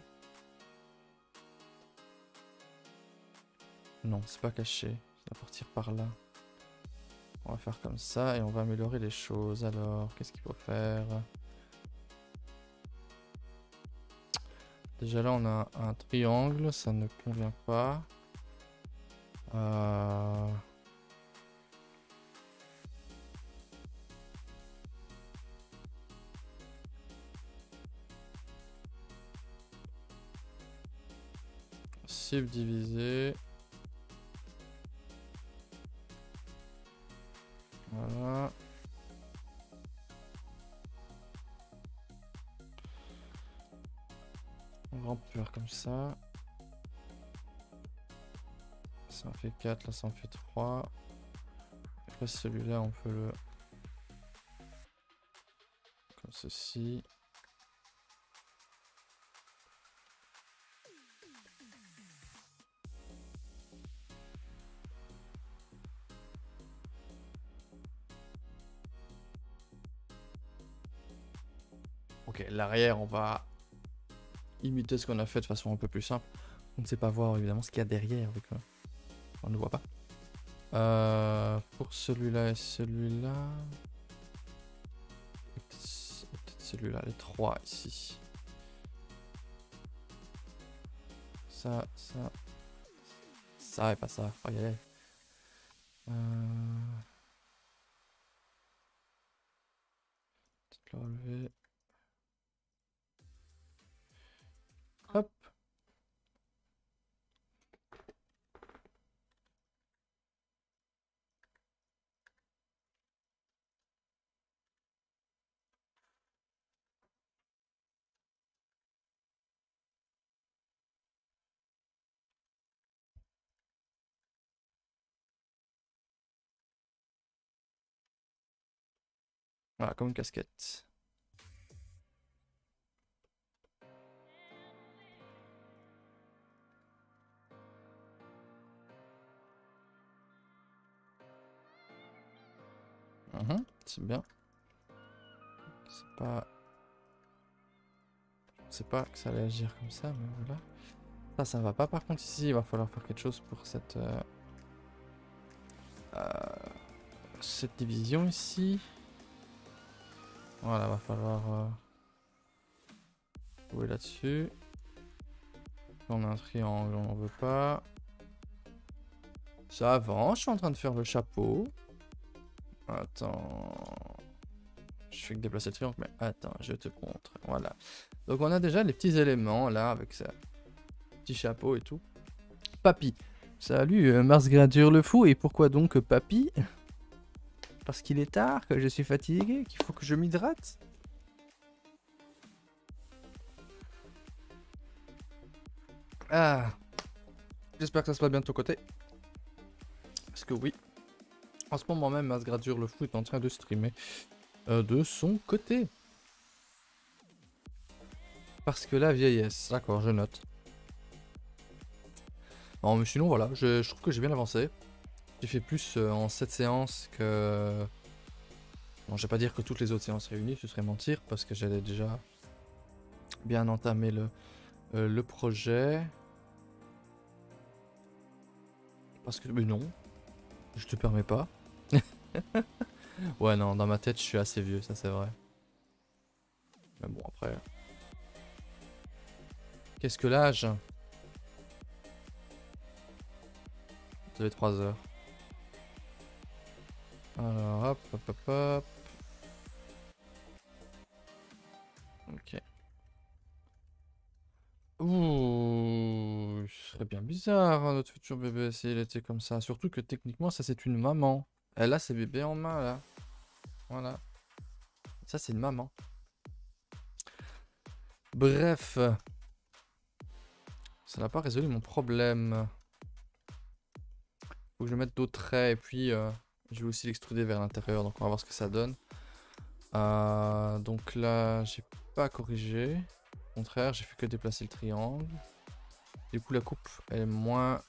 Non, c'est pas caché. Ça va partir par là. On va faire comme ça et on va améliorer les choses. Alors, qu'est-ce qu'il faut faire? Déjà là, on a un triangle. Ça ne convient pas. Subdiviser. Voilà. On va remplir comme ça. Ça en fait 4, là ça en fait 3. Après celui-là on peut le... comme ceci. Ok, l'arrière on va imiter ce qu'on a fait de façon un peu plus simple. On ne sait pas voir évidemment ce qu'il y a derrière vu qu'on ne voit pas. Pour celui-là et celui-là... peut-être celui-là, les 3 ici. Ça et pas ça. Oh, yeah. Peut-être le relever. Hop. Voilà, comme une casquette. C'est bien. C'est pas... je sais pas que ça allait agir comme ça, mais voilà. Ça va pas par contre ici, il va falloir faire quelque chose pour cette division ici. Voilà, va falloir jouer là-dessus. On a un triangle, on n'en veut pas. Ça avance, je suis en train de faire le chapeau. Attends... je fais que déplacer le triangle, mais attends, je te montre. Voilà. Donc on a déjà les petits éléments là, avec ça. Petit chapeau et tout. Papy. Salut, Mars Gradure le fou. Et pourquoi donc Papy? Parce qu'il est tard, que je suis fatigué, qu'il faut que je m'hydrate. Ah. J'espère que ça se passe bien de ton côté. Parce que oui. En ce moment même, Mars Gradure le fou est en train de streamer de son côté. Parce que la vieillesse. D'accord, je note. Non, mais sinon, voilà. Je trouve que j'ai bien avancé. J'ai fait plus en cette séance que... bon, je vais pas dire que toutes les autres séances réunies, ce serait mentir, parce que j'allais déjà bien entamer le projet. Parce que... mais non, je te permets pas. Ouais, non, dans ma tête, je suis assez vieux, ça c'est vrai. Mais bon, après... qu'est-ce que l'âge? Vous avez 3 heures. Alors, hop, hop, hop, hop. Ok. Ouh, ce serait bien bizarre, hein, notre futur bébé, s'il était comme ça. Surtout que techniquement, ça c'est une maman. Elle a ses bébés en main, là. Voilà. Ça, c'est une maman. Bref. Ça n'a pas résolu mon problème. Faut que je mette d'autres traits, et puis je vais aussi l'extruder vers l'intérieur, donc on va voir ce que ça donne. Donc là, j'ai pas corrigé. Au contraire, j'ai fait que déplacer le triangle. Du coup, la coupe elle est moins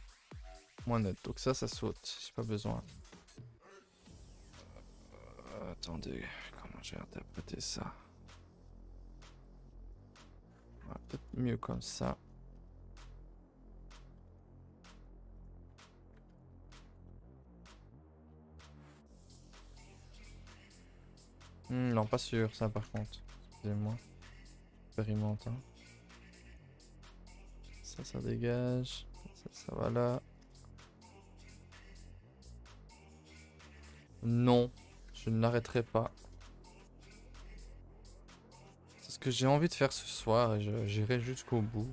nette. Donc ça saute. J'ai pas besoin. Attendez, comment j'ai interprété ça? Peut-être mieux comme ça. Non, pas sûr, ça par contre. Excusez-moi. Expérimente. Hein. Ça dégage. Ça va là. Non, je ne l'arrêterai pas. C'est ce que j'ai envie de faire ce soir et j'irai jusqu'au bout.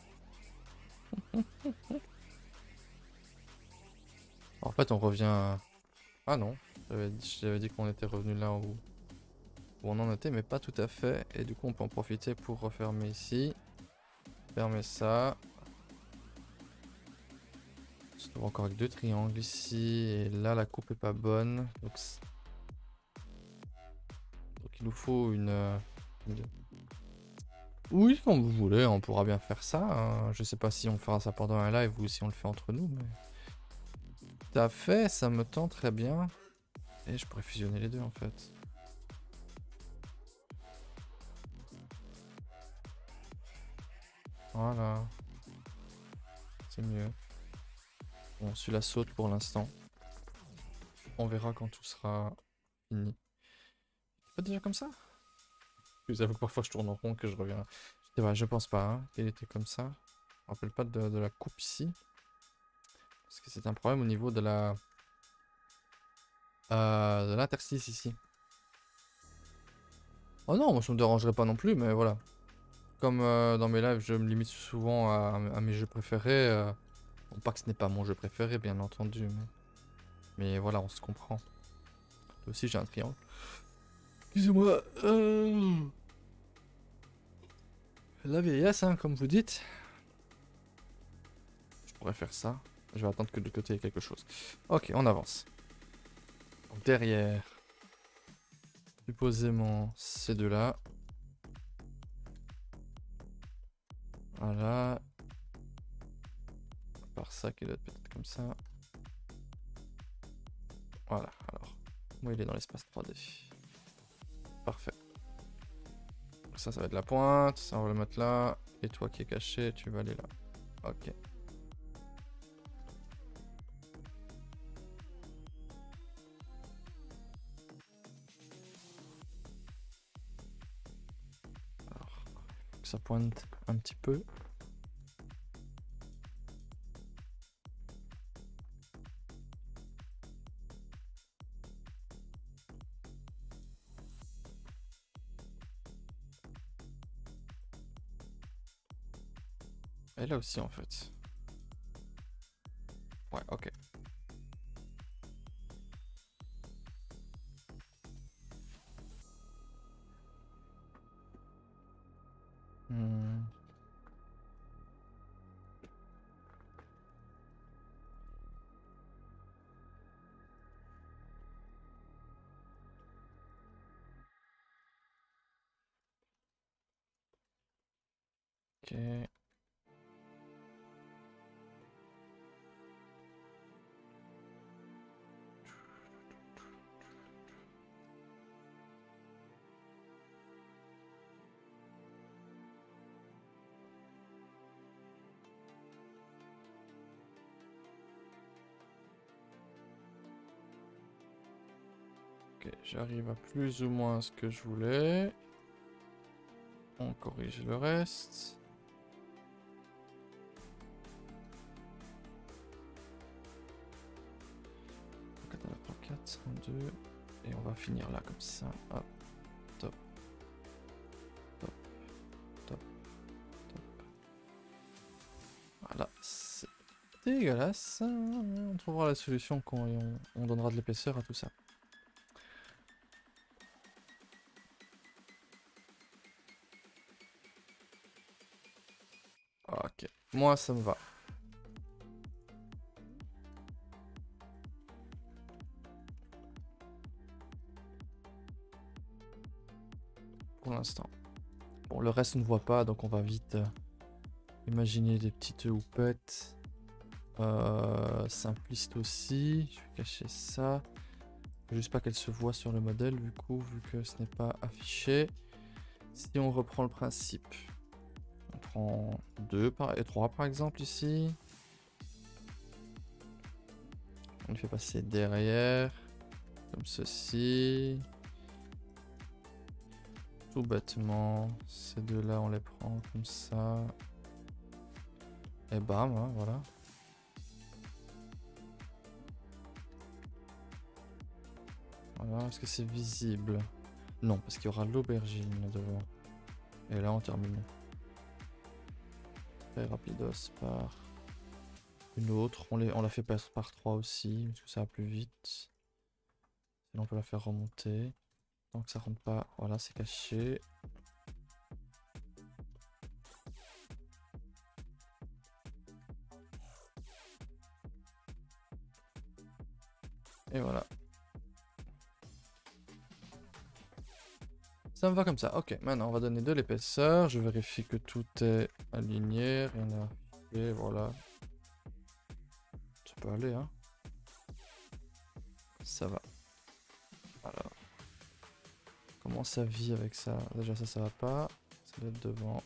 En fait, on revient à... Ah non, j'avais dit qu'on était revenu là où on en était, mais pas tout à fait. Et du coup, on peut en profiter pour refermer ici. Fermer ça. On se trouve encore avec 2 triangles ici. Et là, la coupe est pas bonne. Donc il nous faut une... Oui, comme vous voulez, on pourra bien faire ça. Hein. Je sais pas si on fera ça pendant un live ou si on le fait entre nous, mais... Tout à fait, ça me tend très bien. Et je pourrais fusionner les deux en fait. Voilà. C'est mieux. Bon, celui-là saute pour l'instant. On verra quand tout sera fini. Pas déjà comme ça? Vous savez que parfois je tourne en rond que je reviens. Je pense pas hein, qu'il était comme ça. Je me rappelle pas de la coupe ici. Parce que c'est un problème au niveau de la... de l'interstice ici. Oh non, moi ça me dérangerait pas non plus, mais voilà. Comme dans mes lives, je me limite souvent à mes jeux préférés. Bon, pas que ce n'est pas mon jeu préféré, bien entendu, mais voilà, on se comprend. Là aussi, j'ai un triangle. Excusez-moi. La vieillesse, hein, comme vous dites. Je pourrais faire ça. Je vais attendre que de côté il y ait quelque chose. Ok, on avance. Donc derrière, supposément, ces deux-là. Voilà. À part ça, qui doit être peut-être comme ça. Voilà, alors. Moi, il est dans l'espace 3D. Parfait. Ça va être la pointe. Ça, on va le mettre là. Et toi qui es caché, tu vas aller là. Ok. Alors, faut que ça pointe un petit peu. Et là aussi en fait. Ouais, ok. Hmm. Ok. Ok, j'arrive à plus ou moins ce que je voulais. On corrige le reste. Donc, attends, 3, 4, 1, 2. Et on va finir là comme ça. Hop, top. Top. Top. Top. Voilà, c'est dégueulasse. On trouvera la solution quand on donnera de l'épaisseur à tout ça. Ok, moi ça me va. Pour l'instant. Bon, le reste on ne voit pas, donc on va vite imaginer des petites houpettes. Simpliste aussi. Je vais cacher ça. Juste pas qu'elle se voit sur le modèle du coup, vu que ce n'est pas affiché. Si on reprend le principe, on prend 3 par exemple ici. On le fait passer derrière, comme ceci. Tout bêtement, ces deux-là, on les prend comme ça. Et bam, hein, voilà. Voilà, est-ce que c'est visible? Non, parce qu'il y aura l'aubergine devant. Et là, on termine. Très rapidos par une autre. On la fait passer par 3 aussi, parce que ça va plus vite. Sinon, on peut la faire remonter. Tant que ça rentre pas, voilà, c'est caché. Et voilà. Ça me va comme ça. Ok, maintenant on va donner de l'épaisseur. Je vérifie que tout est aligné, rien à afficher, voilà. Ça peut aller, hein. Ça va. Alors. Comment ça vit avec ça? Déjà ça va pas. Ça doit être devant.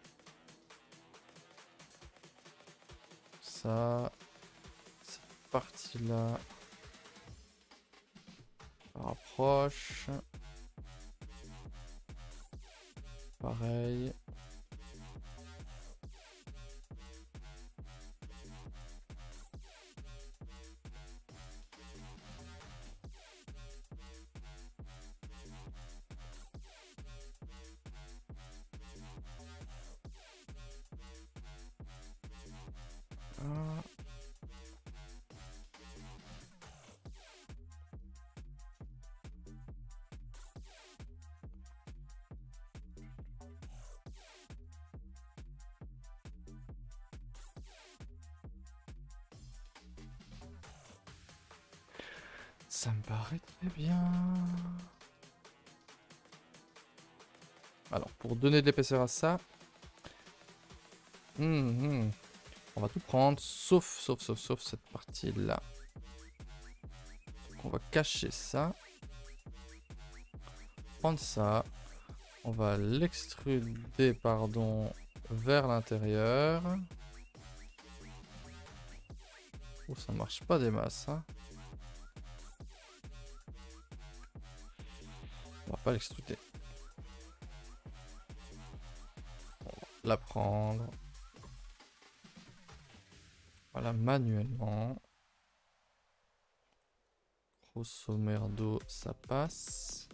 Ça. Cette partie-là. Ça rapproche. Pareil. Ah. Ça me paraît très bien. Alors, pour donner de l'épaisseur à ça, on va tout prendre, sauf cette partie-là. On va cacher ça. Prendre ça. On va l'extruder, pardon, vers l'intérieur. Oh, ça marche pas des masses, hein. On va pas l'extruder. On va la prendre. Voilà, manuellement. Grosso merdo, ça passe.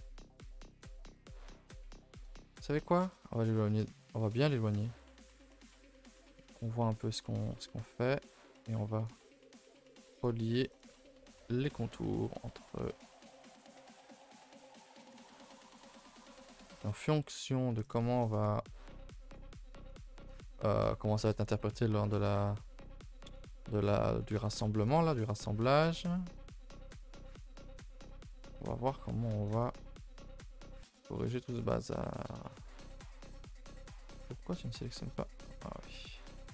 Vous savez quoi? On va l'éloigner. On va bien l'éloigner. On voit un peu ce qu'on fait. Et on va relier les contours entre eux. En fonction de comment on va... comment ça va être interprété lors du rassemblement, là, du rassemblage. On va voir comment on va corriger tout ce bazar. Pourquoi tu ne sélectionnes pas? Ah oui.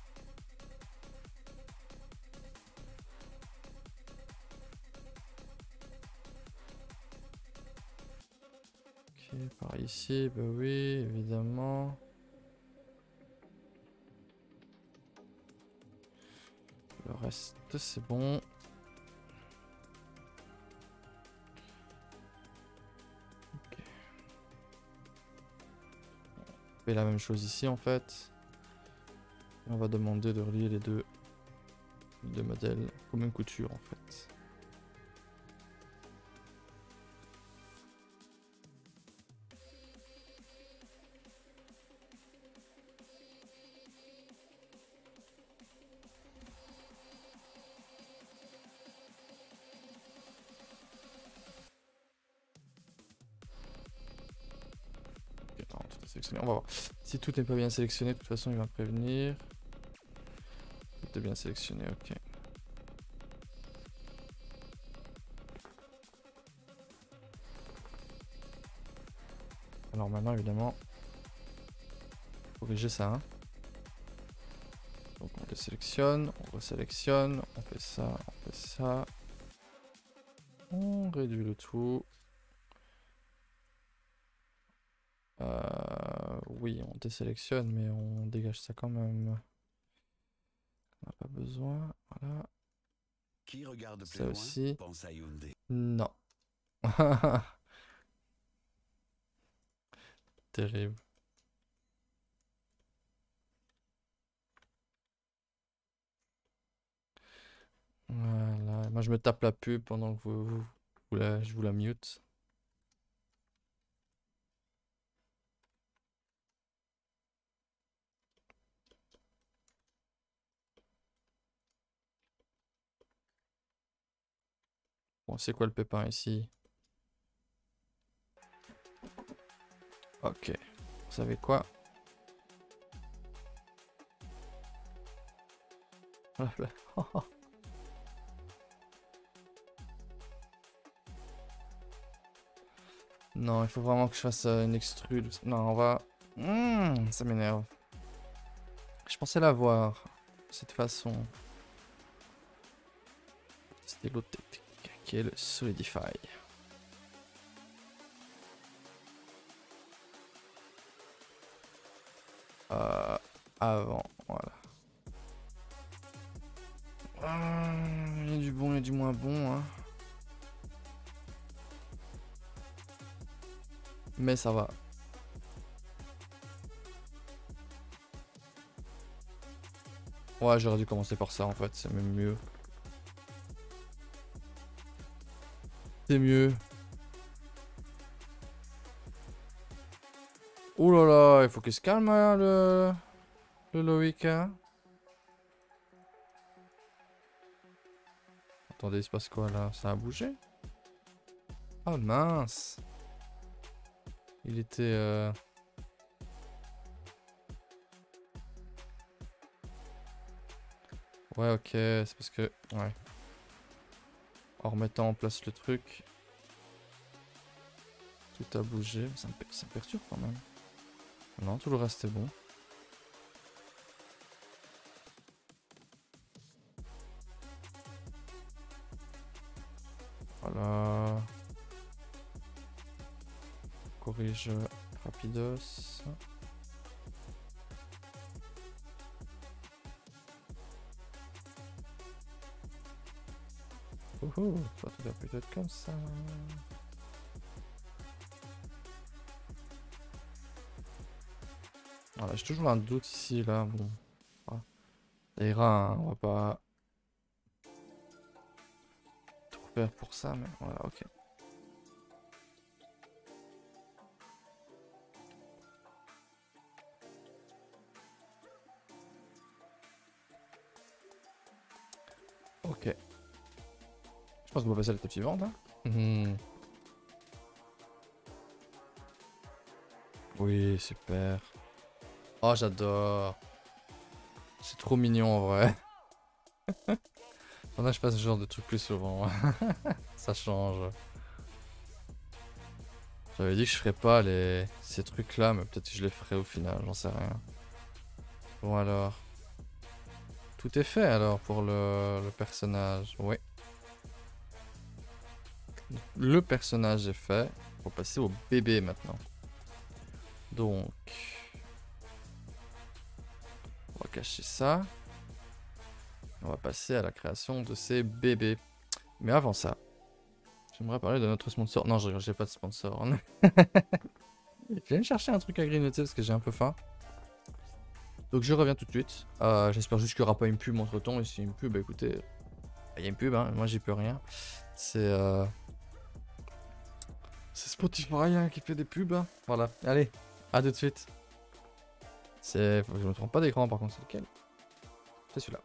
Ok, par ici, bah oui, évidemment. Le reste, c'est bon. Ok. On fait la même chose ici en fait. Et on va demander de relier les deux modèles comme une couture en fait. On va voir. Si tout n'est pas bien sélectionné, de toute façon il va me prévenir. Tout est bien sélectionné, ok. Alors maintenant évidemment, corriger ça. Hein. Donc on désélectionne, on resélectionne, on fait ça, on fait ça. On réduit le tout. Oui, on désélectionne, mais on dégage ça quand même. On n'a pas besoin. Voilà. Qui regarde plus Ça loin aussi. pense à Hyundai. Non. Terrible. Voilà. Moi, je me tape la pub pendant que je vous la mute. Bon, c'est quoi le pépin ici? Ok. Vous savez quoi? Non, il faut vraiment que je fasse une extrude. Non, on va... ça m'énerve. Je pensais l'avoir. De cette façon. C'était l'autre technique, qui est le Solidify. Avant, voilà. Il y a du bon, il y a du moins bon, hein. Mais ça va. Ouais, j'aurais dû commencer par ça en fait, c'est même mieux. C'est mieux. Oh là là, il faut qu'il se calme hein, le Loïc. Hein. Attendez, il se passe quoi là? Ça a bougé? Ah mince. Il était... Ouais, ok, c'est parce que... Ouais. En remettant en place le truc... Tout a bougé. Ça me perturbe quand même. Non, tout le reste est bon. Voilà. Corrige rapidos. Oh, ça doit peut-être comme ça. Voilà, j'ai toujours un doute ici, là. Bon. Ah. Ça ira, hein, on va pas tout faire pour ça, mais voilà, ok. Ok. Je pense qu'on va passer à l'étape suivante. Hein. Oui, super. Oh, j'adore. C'est trop mignon en vrai. Faudrait que je fasse ce genre de truc plus souvent. Ça change. J'avais dit que je ferais pas ces trucs là, mais peut-être que je les ferai au final, j'en sais rien. Bon alors. Tout est fait alors pour le personnage. Oui. Le personnage est fait. On va passer au bébé maintenant. Donc. On va cacher ça. On va passer à la création de ces bébés. Mais avant ça, j'aimerais parler de notre sponsor. Non, j'ai pas de sponsor. Je viens de chercher un truc à grignoter parce que j'ai un peu faim. Donc je reviens tout de suite. J'espère juste qu'il n'y aura pas une pub entre temps. Et si une pub, bah écoutez, il y a une pub, hein, moi j'y peux rien. C'est Spotify hein, qui fait des pubs. Hein. Voilà, allez, à tout de suite. Je me trompe pas d'écran par contre, c'est lequel? C'est celui-là.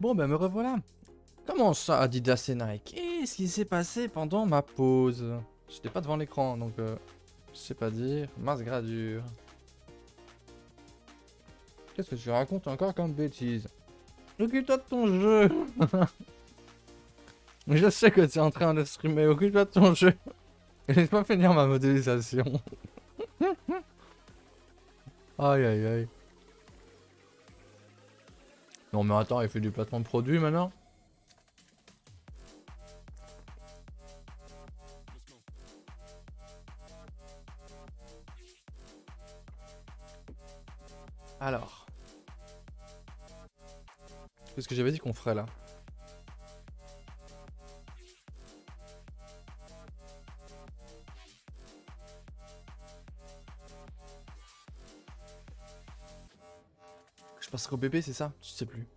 Bon, ben me revoilà. Comment ça, Adidas et Nike? Qu'est-ce qui s'est passé pendant ma pause? J'étais pas devant l'écran, donc je sais pas dire. Masse gradure. Qu'est-ce que tu racontes encore comme bêtise? Occupe-toi de ton jeu. Je sais que tu es en train de streamer, occupe-toi de ton jeu. Laisse-moi finir ma modélisation. Aïe aïe aïe. Non mais attends, il fait du placement de produit maintenant. Alors. Qu'est-ce que j'avais dit qu'on ferait là? Je passerai au bébé, c'est ça? Je sais plus.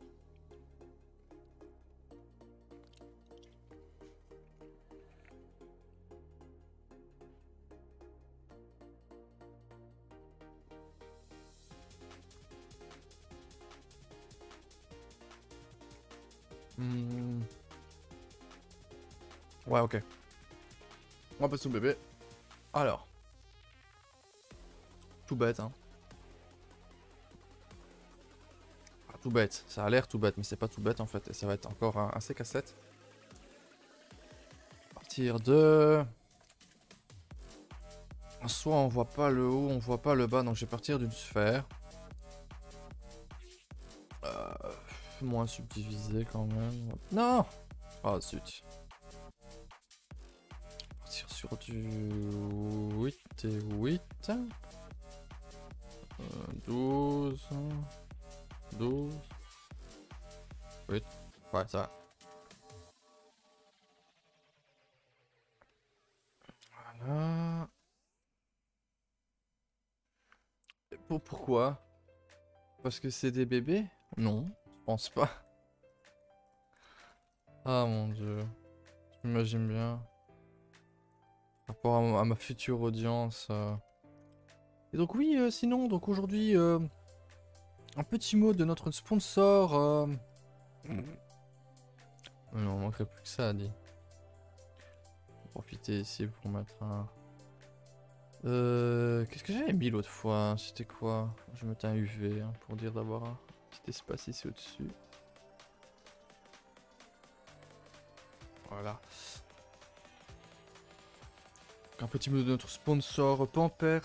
Ouais, ok. On va passer au bébé. Alors. Tout bête, hein. Ah, tout bête. Ça a l'air tout bête, mais c'est pas tout bête en fait. Et ça va être encore un CK7. À partir de... Soit on voit pas le haut, on voit pas le bas, donc je vais partir d'une sphère. Moins subdivisé quand même. Non! Ah, zut. Partir sur du 8 et 8. 12. 12. 8. Ouais, ça va. Voilà. Pourquoi? Parce que c'est des bébés? Non, je pense pas. Ah mon dieu. J'imagine bien. Par rapport à ma future audience. Et donc oui, sinon, donc aujourd'hui, un petit mot de notre sponsor. Non, on manquerait plus que ça, dit. Profiter ici pour mettre un... Qu'est-ce que j'avais mis l'autre fois? C'était quoi? Je vais mettre un UV hein, pour dire d'avoir un petit espace ici au-dessus. Voilà. Un petit mot de notre sponsor Pampers.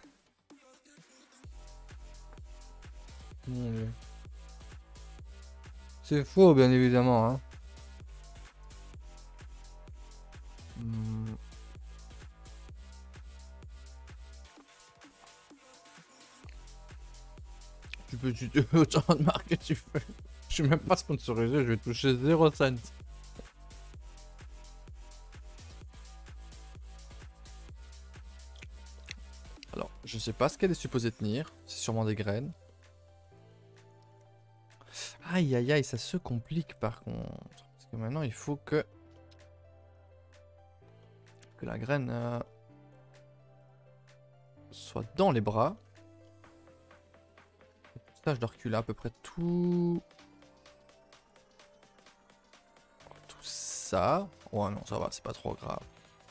Mon dieu. C'est faux, bien évidemment. Hein. Tu peux autant de marques que tu fais. Je suis même pas sponsorisé, je vais toucher 0 cent. Alors, je sais pas ce qu'elle est supposée tenir. C'est sûrement des graines. Aïe aïe aïe, ça se complique par contre. Parce que maintenant il faut que la graine soit dans les bras. Et pour ça, je dois reculer à peu près tout ça. Ouais non, ça va, c'est pas trop grave.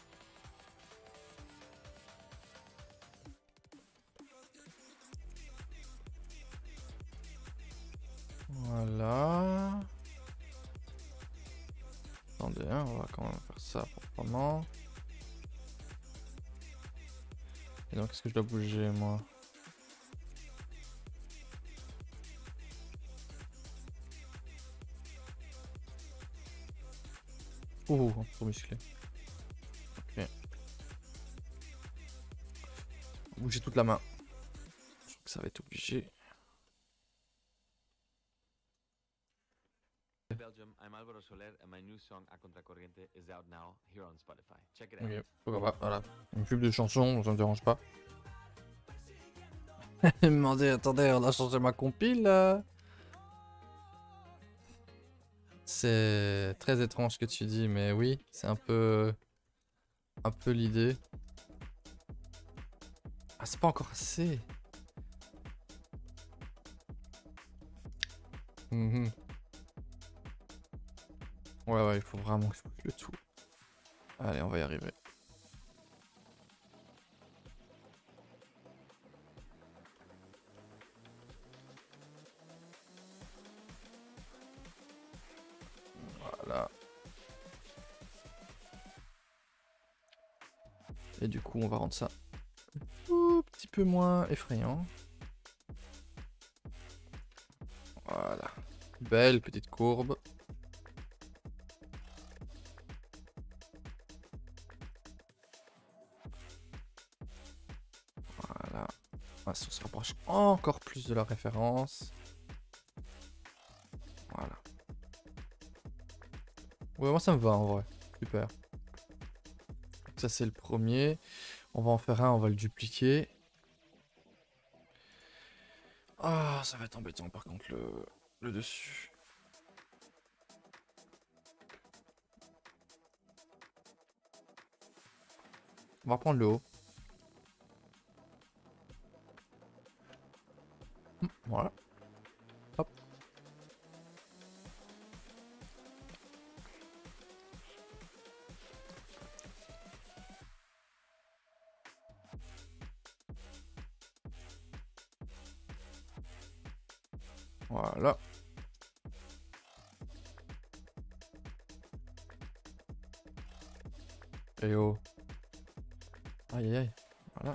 Voilà. Attendez, hein, on va quand même faire ça proprement. Et donc, qu'est-ce que je dois bouger, moi? Oh, un peu musclé. Ok. Bouger toute la main. Je crois que ça va être obligé. Belgium, I'm Álvaro Soler and my new song A Contracorriente is out now here on Spotify. Check it out. Ok, pourquoi pas, voilà. Une pub de chanson, ça me dérange pas. Demandez, attendez, on a changé ma compile là. C'est très étrange ce que tu dis, mais oui, c'est un peu l'idée. Ah, c'est pas encore assez. Ouais, il faut vraiment que je bouge le tout. Allez, on va y arriver. Voilà. Et du coup, on va rendre ça un petit peu moins effrayant. Voilà. Belle petite courbe. Voilà. On se rapproche encore plus de la référence. Voilà. Ouais, moi ça me va en vrai. Super. Ça c'est le premier. On va en faire un, on va le dupliquer. Ah, ça va être embêtant par contre le dessus. On va prendre le haut. Voilà. Hop. Voilà. Et oh. Aïe aïe aïe. Voilà.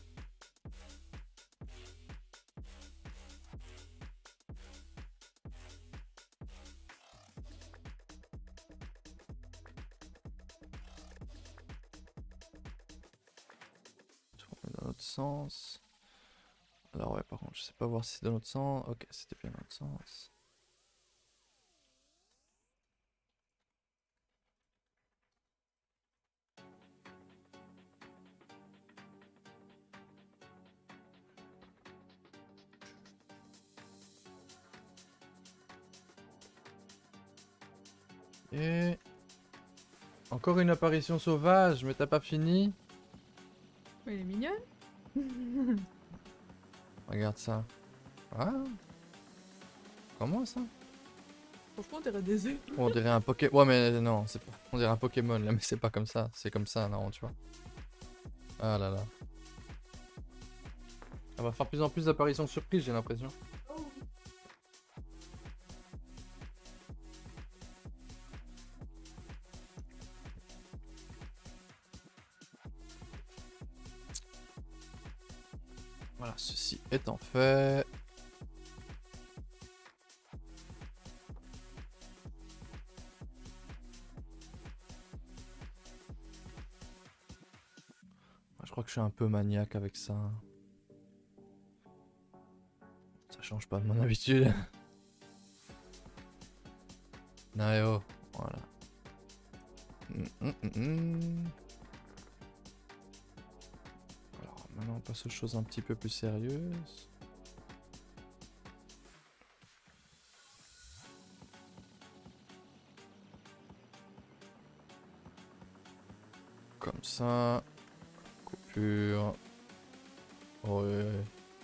Tourner dans l'autre sens. Alors ouais, par contre, je sais pas voir si c'est dans l'autre sens. Ok, c'était bien dans l'autre sens. Et encore une apparition sauvage, mais t'as pas fini? Mais il est mignon. Regarde ça. Ah. Comment ça? Franchement, on dirait des œufs. On dirait un Pokémon. Ouais, mais non, c'est pas. On dirait un Pokémon là, mais c'est pas comme ça. C'est comme ça, non, tu vois. Ah là là. On va faire plus en plus d'apparitions surprises, j'ai l'impression. Voilà, ceci étant fait. Je crois que je suis un peu maniaque avec ça. Ça change pas de mon habitude. Nayo, voilà. Alors maintenant on passe aux choses un petit peu plus sérieuses. Comme ça. Coupure. Ouais.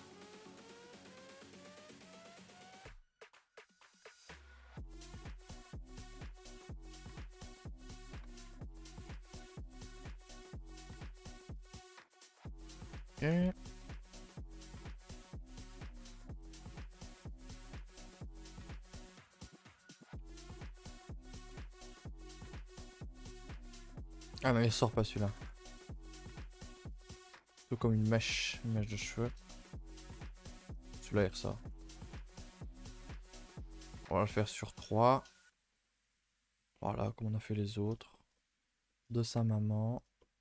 Ok. Ah mais il sort pas celui-là. Tout comme une mèche de cheveux. Celui-là il ressort. On va le faire sur 3. Voilà, comme on a fait les autres. De sa maman.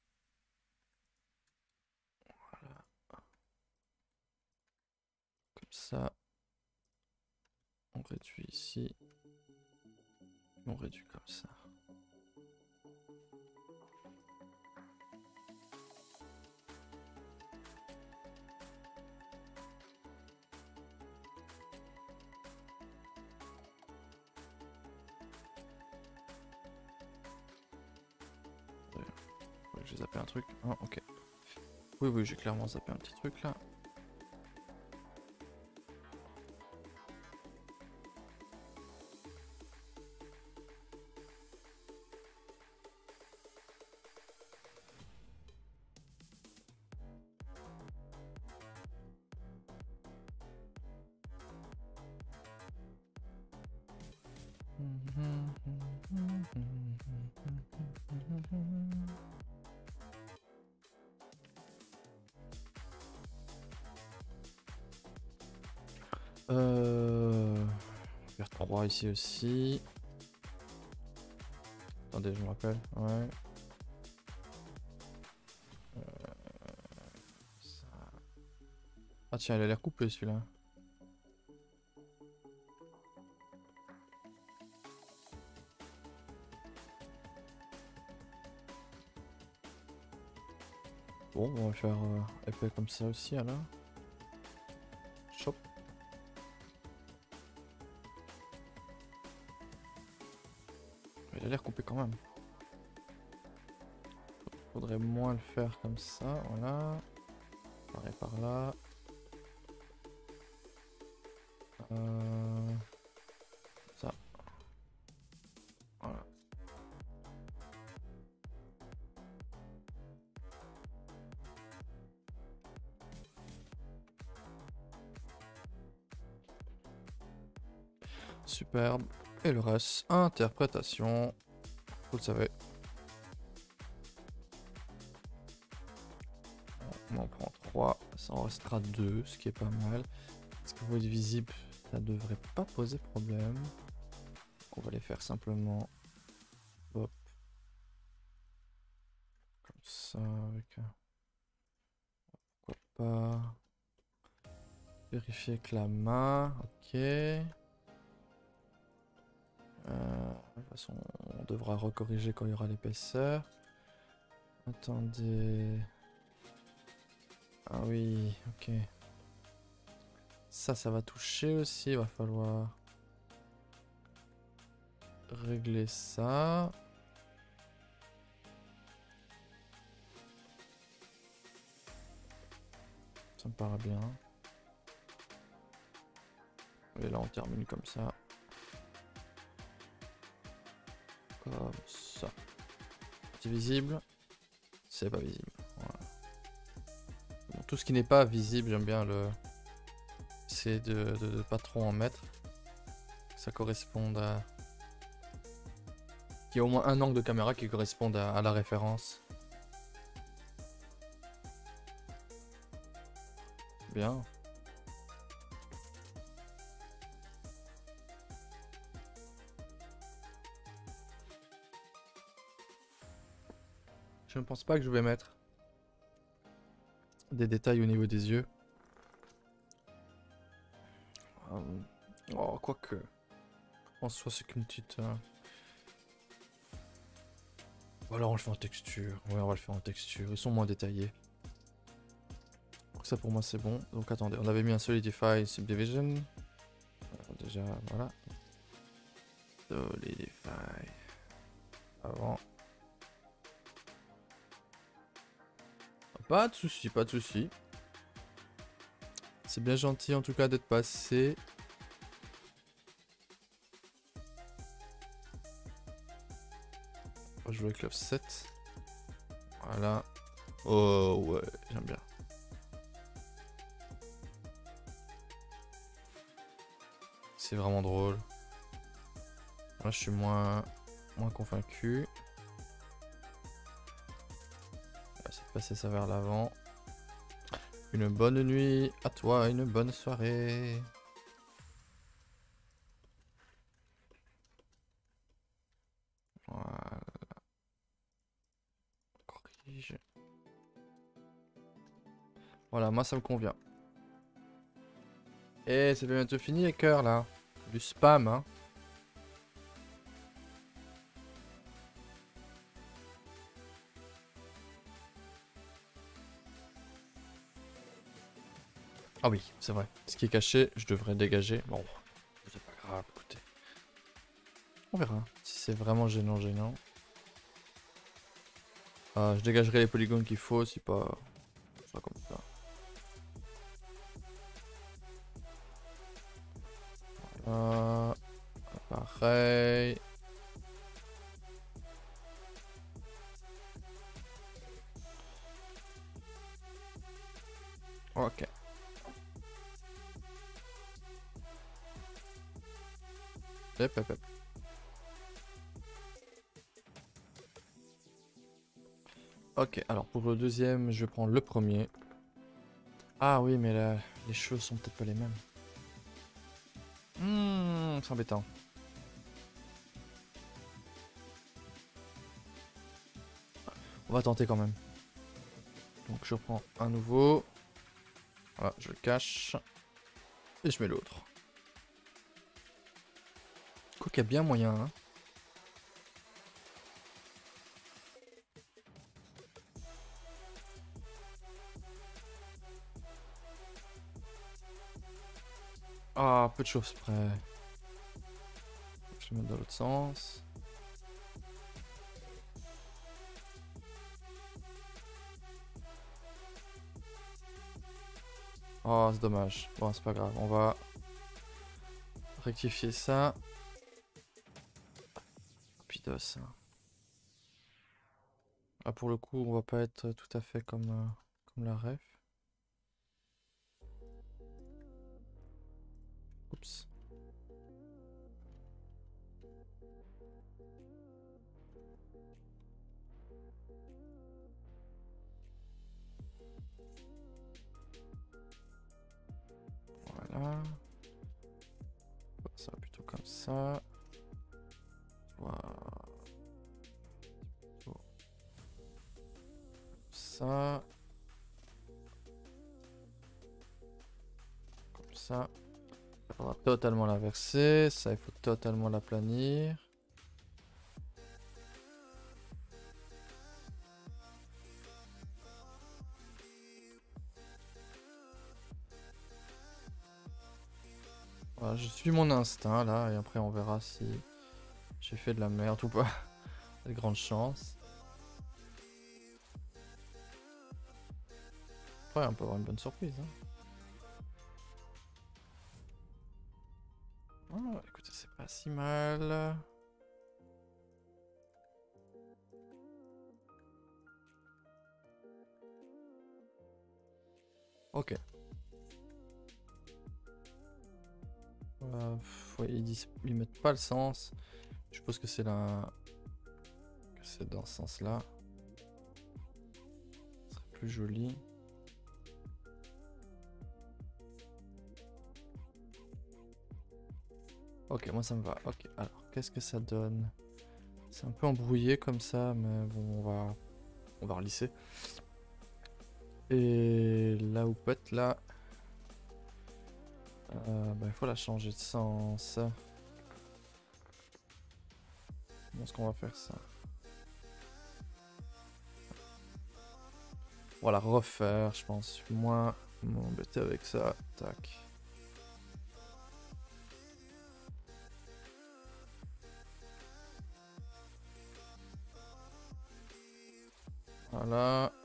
Voilà. Comme ça. On réduit ici. On réduit comme ça. J'ai zappé un truc. Ah, ok. Oui, j'ai clairement zappé un petit truc là. Faire 3 ici aussi. Attendez, je me rappelle. Ouais. Ça. Ah tiens, il a l'air couplé celui-là. Bon, on va faire épais comme ça aussi alors. Chop. Il a l'air coupé quand même. Faudrait moins le faire comme ça, voilà. Pareil par là. Ça. Voilà. Superbe. Et le reste, interprétation. Vous le savez. On en prend 3, ça en restera 2, ce qui est pas mal. Est-ce que vous voyez visible, ça devrait pas poser problème. On va les faire simplement. Hop. Comme ça, avec un. Pourquoi pas. Vérifier avec la main, ok. De toute façon, on devra recorriger quand il y aura l'épaisseur. Attendez. Ah oui, ok. Ça va toucher aussi. Il va falloir régler ça. Ça me paraît bien. Et là, on termine comme ça. Comme ça. C'est visible. C'est pas visible. Voilà. Bon, tout ce qui n'est pas visible, j'aime bien le. C'est de pas trop en mettre. Que ça corresponde à. Qu'il y ait au moins un angle de caméra qui corresponde à la référence. Bien. Je ne pense pas que je vais mettre des détails au niveau des yeux. Oh, quoique. En soi, c'est qu'une petite. Ou alors on le fait en texture. Ouais, on va le faire en texture. Ils sont moins détaillés. Donc ça pour moi c'est bon. Donc attendez, on avait mis un Solidify Subdivision. Alors, déjà, voilà. Solidify. Avant. Pas de souci, pas de souci. C'est bien gentil en tout cas d'être passé. On va jouer avec l'offset. Voilà. Oh ouais, j'aime bien. C'est vraiment drôle. Là je suis moins convaincu. On va essayer de passer ça vers l'avant. Une bonne nuit à toi, une bonne soirée. Voilà. Corrige. Voilà, moi ça me convient. Et c'est bientôt fini les cœurs là. Du spam hein. Ah oui, c'est vrai. Ce qui est caché, je devrais dégager. Bon, c'est pas grave, écoutez. On verra si c'est vraiment gênant. Je dégagerai les polygones qu'il faut, si pas... Ce sera comme ça. Voilà. Pareil. Ok. Hop. Ok, alors pour le deuxième, je vais prendre le premier. Ah oui, mais là, les cheveux sont peut-être pas les mêmes. C'est embêtant. On va tenter quand même. Donc je reprends un nouveau. Voilà, je le cache. Et je mets l'autre. Quoi qu'il y a bien moyen, hein. Ah, peu de choses près. Je vais mettre dans l'autre sens. Oh, c'est dommage. Bon, c'est pas grave. On va rectifier ça. Rapidos. Ah, pour le coup, on va pas être tout à fait comme la ref. Oups. Voilà. Ça va plutôt comme ça. Voilà. Ça. Comme ça. Il faudra totalement l'inverser. Ça, il faut totalement l'aplanir. Voilà, je suis mon instinct là, et après on verra si j'ai fait de la merde ou pas. Il y a de grandes chances. Après, on peut avoir une bonne surprise. Hein. Oh, écoutez, c'est pas si mal. Ok. Ouais, ils mettent pas le sens. Je suppose que c'est que c'est dans ce sens-là. Ce serait plus joli. Ok, moi ça me va. Ok, alors qu'est-ce que ça donne? C'est un peu embrouillé comme ça, mais bon, on va relisser. Et la houppette là, bah, il faut la changer de sens. Comment est-ce qu'on va faire ça? On va la refaire, je pense. Moins m'embêter avec ça. Tac. Voilà.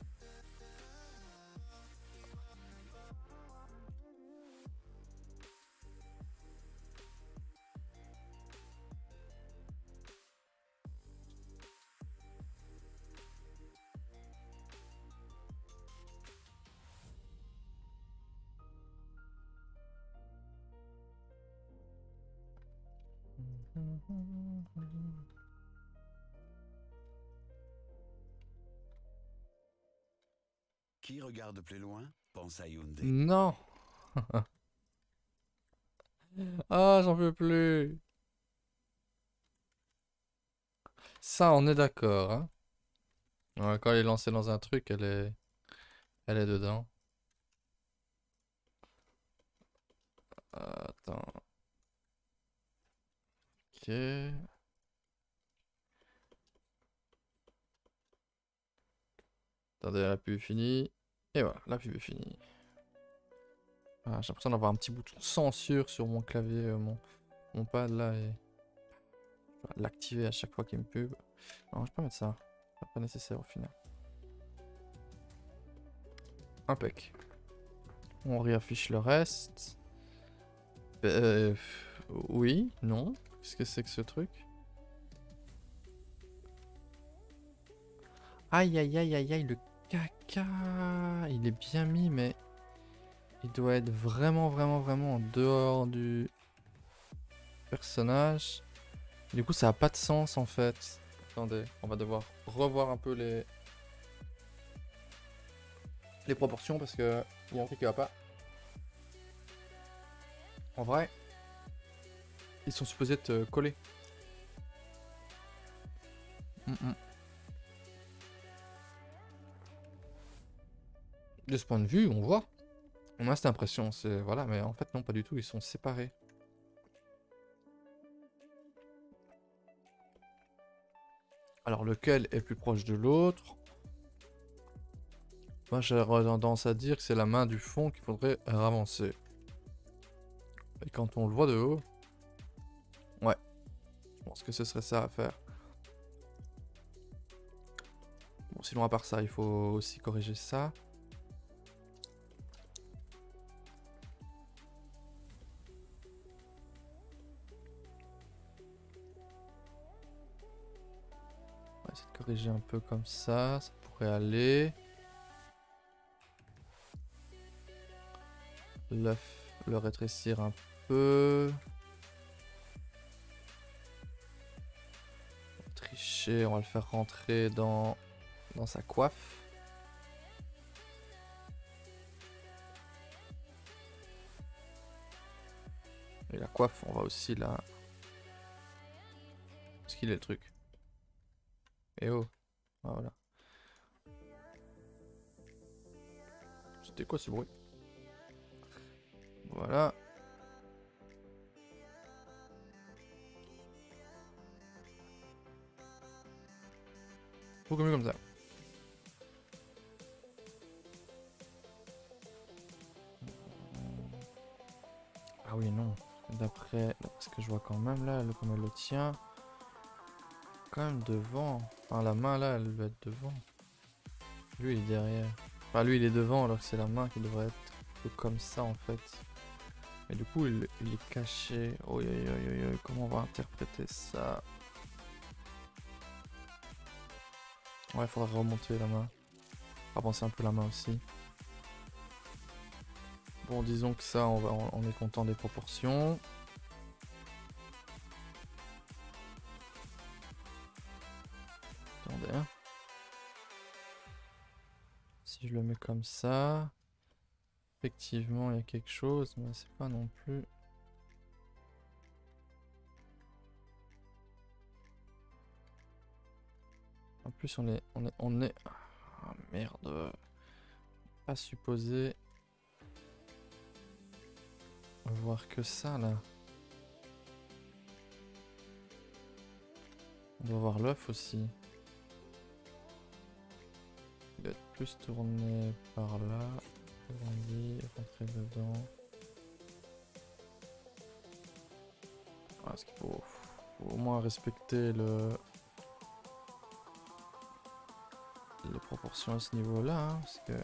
Qui regarde plus loin pense à Hyundai. Non. Ah, j'en peux plus. Ça, on est d'accord, hein. Ouais, quand elle est lancée dans un truc, elle est dedans. Attends. Ok. Attendez, la pub est finie. Et voilà, la pub est finie. Ah, j'ai l'impression d'avoir un petit bouton de censure sur mon clavier, mon pad là, et je vais l'activer à chaque fois qu'il me pub. Non, je peux pas mettre ça. C'est pas nécessaire au final. Impec. On réaffiche le reste. Oui, non. Qu'est-ce que c'est que ce truc? Aïe aïe aïe aïe aïe, le caca. Il est bien mis, mais il doit être vraiment vraiment vraiment en dehors du personnage. Du coup, ça a pas de sens en fait. Attendez, on va devoir revoir un peu les proportions parce que il y a un truc qui va pas. En vrai, Ils sont supposés être collés. De ce point de vue, on voit. On a cette impression, c'est voilà, mais en fait non, pas du tout, ils sont séparés. Alors lequel est plus proche de l'autre? Moi j'aurais tendance à dire que c'est la main du fond qu'il faudrait ravancer. Et quand on le voit de haut, ouais, je pense que ce serait ça à faire. Bon, sinon à part ça, il faut aussi corriger ça. On va essayer de corriger un peu comme ça pourrait aller. L'œuf, le rétrécir un peu. On va tricher, on va le faire rentrer dans sa coiffe. Et la coiffe, on va aussi la... Est-ce qu'il est le truc? Eh oh. Ah, voilà. C'était quoi ce bruit? Voilà. Beaucoup mieux comme ça. Ah oui, non. D'après ce que je vois quand même là, comme elle le tient. Quand même devant. Enfin, la main là, elle doit être devant. Lui, il est derrière. Enfin, lui, il est devant alors que c'est la main qui devrait être un peu comme ça en fait. Et du coup, il est caché. Oh, comment on va interpréter ça? Ouais, il faudra remonter la main. Avancer un peu la main aussi. Bon, disons que ça, on est content des proportions. Attendez. Hein. Si je le mets comme ça... Effectivement, il y a quelque chose, mais c'est pas non plus... En plus, on est... Ah, merde. Pas supposé... voir que ça, là. On doit voir l'œuf aussi. Il doit être plus tourné par là. Agrandir, rentrer dedans. Est-ce qu'il faut au moins respecter les proportions à ce niveau-là, hein, parce que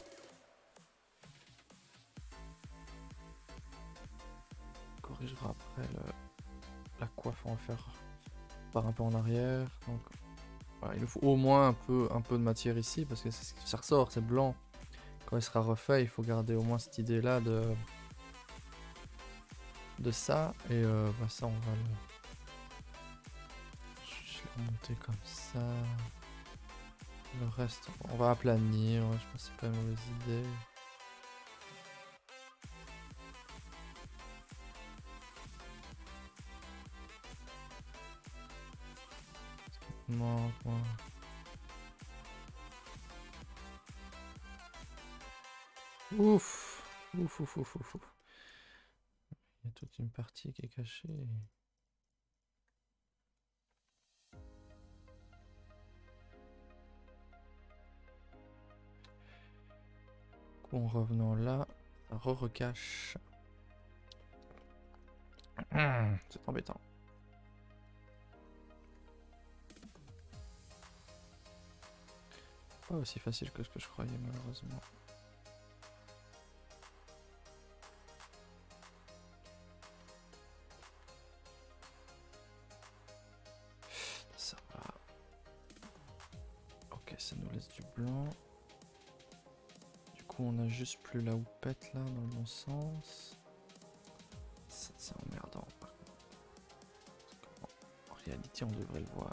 on corrigera après la coiffe, on va faire par un peu en arrière. Donc voilà, il nous faut au moins un peu de matière ici parce que ça ressort, c'est blanc. Quand il sera refait, il faut garder au moins cette idée-là de ça. Et bah ça, on va je vais le remonter comme ça. Le reste, on va aplanir. Ouais, je pense que c'est pas une mauvaise idée. Non, quoi. Ouf. Ouf. Il y a toute une partie qui est cachée. En revenant là, ça recache. C'est embêtant. Pas aussi facile que ce que je croyais malheureusement. Ça va. Ok, ça nous laisse du blanc. Du coup, on a juste plus la houppette là dans le bon sens. Ça, c'est emmerdant par contre. En réalité, on devrait le voir.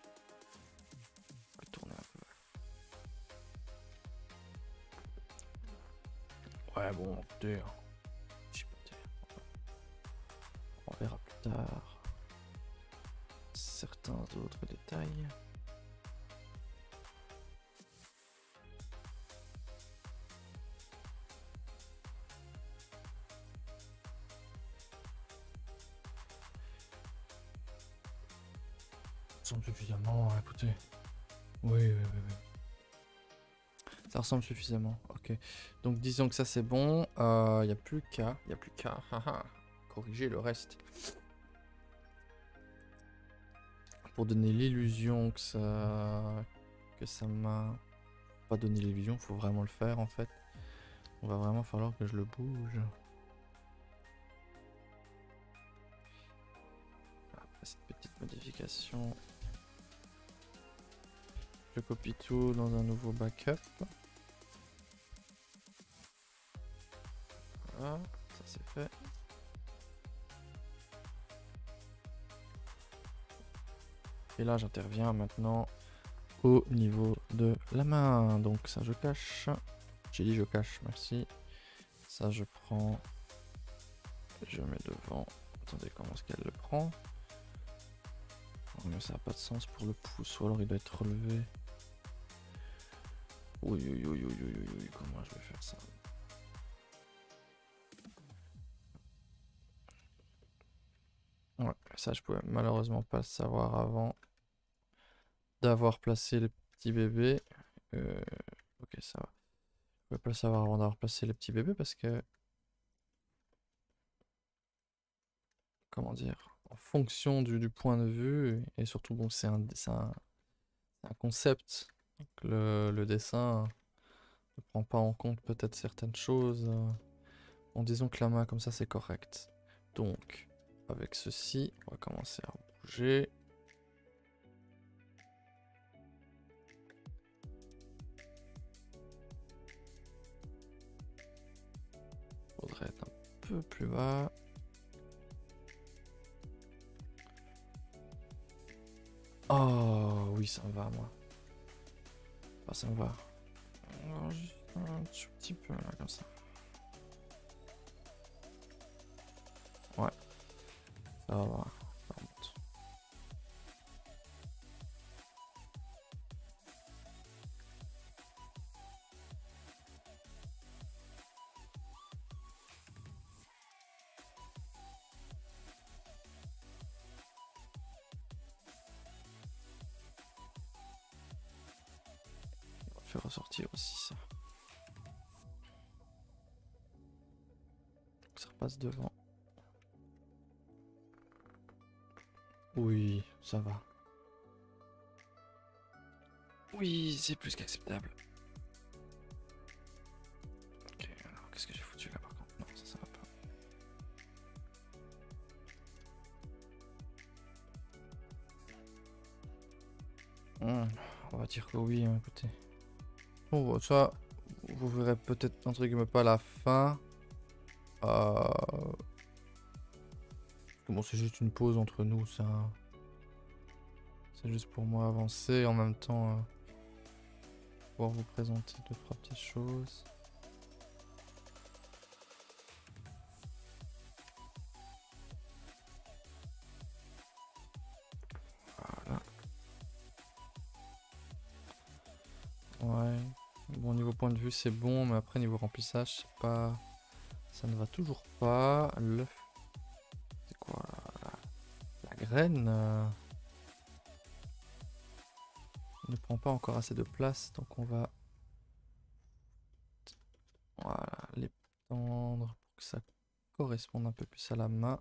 On peut tourner un peu. Ouais, bon, écoutez, on verra plus tard. certains autres détails. Ça ressemble suffisamment, écoutez. Oui. Ça ressemble suffisamment, ok. Donc disons que ça c'est bon. Il n'y a plus qu'à. Corriger le reste. Pour donner l'illusion que ça m'a pas donné l'illusion, faut vraiment le faire en fait. On va vraiment falloir que je le bouge. Après cette petite modification, je copie tout dans un nouveau backup. Voilà, ça c'est fait. Et là j'interviens maintenant au niveau de la main. Donc ça je cache. J'ai dit je cache, merci. Ça je prends. Je mets devant. Attendez, comment est-ce qu'elle le prend? Oh, mais ça n'a pas de sens pour le pouce, ou alors il doit être relevé. Oui, comment je vais faire ça? Ouais, ça je pouvais malheureusement pas le savoir avant d'avoir placé le petit bébé. Ok, ça va. Je pouvais pas le savoir avant d'avoir placé le petit bébé parce que... Comment dire? En fonction du point de vue, et surtout bon c'est un concept. Donc le dessin ne prend pas en compte peut-être certaines choses. En disant que la main comme ça c'est correct. Donc avec ceci, on va commencer à bouger. Faudrait être un peu plus bas. Oh oui, ça me va moi. Enfin, ça me va. Alors, juste un tout petit peu là comme ça. Ouais. Ça va, ça remonte. On va faire ressortir aussi ça. Ça repasse devant. Oui, ça va. Oui, c'est plus qu'acceptable. Ok, alors qu'est-ce que j'ai foutu là par contre? Non, ça va pas. On va dire que oui, hein, écoutez. Bon, ça, vous verrez peut-être entre guillemets pas la fin. Bon, c'est juste une pause entre nous, ça. C'est juste pour moi avancer et en même temps pouvoir vous présenter deux, trois petites choses. Voilà. Ouais. Bon, niveau point de vue, c'est bon, mais après, niveau remplissage, c'est pas... Ça ne va toujours pas. L'œuf. C'est quoi la graine ne prend pas encore assez de place, donc on va... Voilà, l'étendre pour que ça corresponde un peu plus à la main.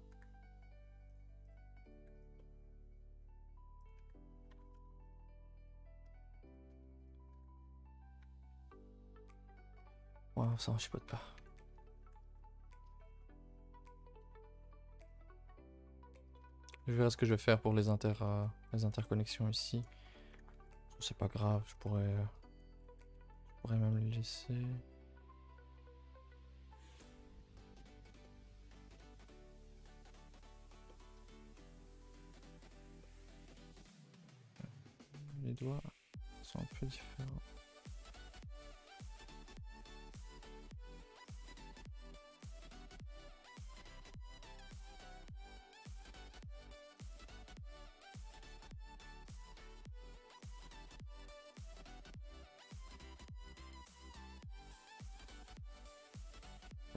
Ouais, ça, je chipote pas. Je verrai ce que je vais faire pour les interconnexions ici. C'est pas grave, je pourrais même les laisser. Les doigts sont un peu différents.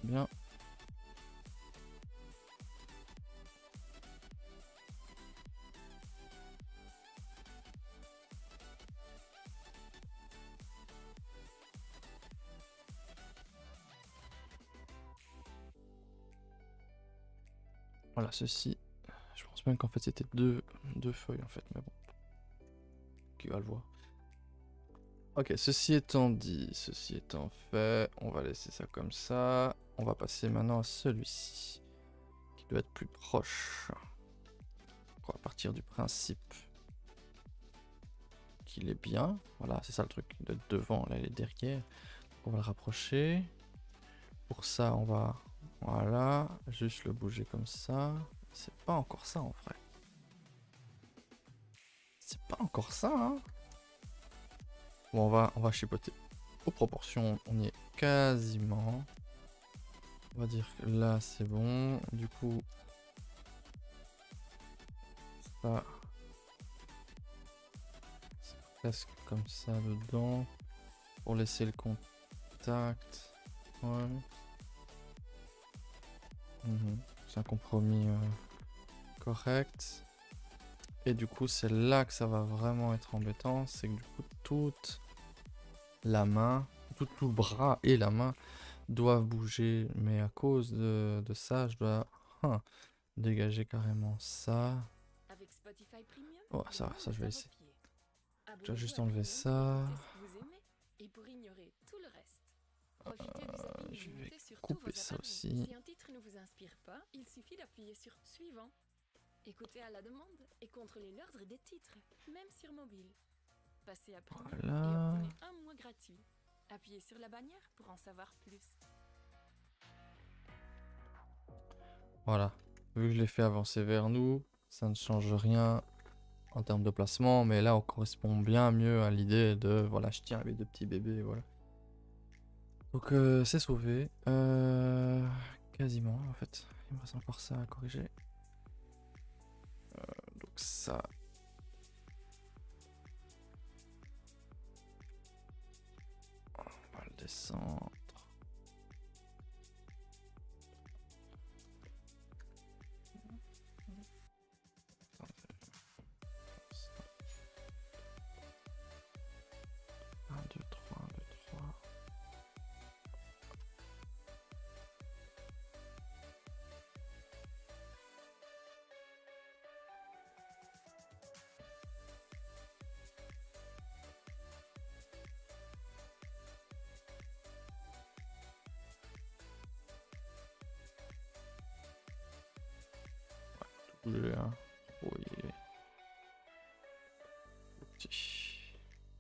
c'est bien. Voilà, ceci. Je pense même qu'en fait c'était deux feuilles en fait, mais bon. Qui va le voir. Ok, ceci étant dit, ceci étant fait, on va laisser ça comme ça. On va passer maintenant à celui-ci, qui doit être plus proche. On va partir du principe qu'il est bien. Voilà, c'est ça le truc. Il doit être devant, là il est derrière. On va le rapprocher. Pour ça, on va, voilà, juste le bouger comme ça. C'est pas encore ça en vrai. C'est pas encore ça, hein. Bon, on va chipoter aux proportions, on y est quasiment. On va dire que là c'est bon. Du coup, ça, c'est presque comme ça dedans. Pour laisser le contact. Ouais. C'est un compromis correct. Et du coup, c'est là que ça va vraiment être embêtant. C'est que du coup, toute la main, tout le bras et la main doivent bouger. Mais à cause de ça, je dois dégager carrément ça. Avec Spotify Premium, Oh, ça je vais laisser. Je vais juste enlever ça. Et pour ignorer tout le reste. Profitez du zapping Je vais illimité sur tous couper vos ça appareils. aussi. Si un titre ne vous inspire pas, il suffit d'appuyer sur Suivant. Écoutez à la demande et contrôlez l'ordre des titres, même sur mobile. Passez à Premium et Voilà. obtenez un mois gratuit. Appuyez sur la bannière pour en savoir plus. Voilà. Vu que je l'ai fait avancer vers nous, ça ne change rien en termes de placement, mais là on correspond bien mieux à l'idée de voilà, je tiens avec deux petits bébés, voilà. Donc c'est sauvé. Quasiment en fait. Il me reste encore ça à corriger. Donc ça. On va le descendre. Un, deux, trois, un, deux, trois. Bouger, hein. Oui. Petit.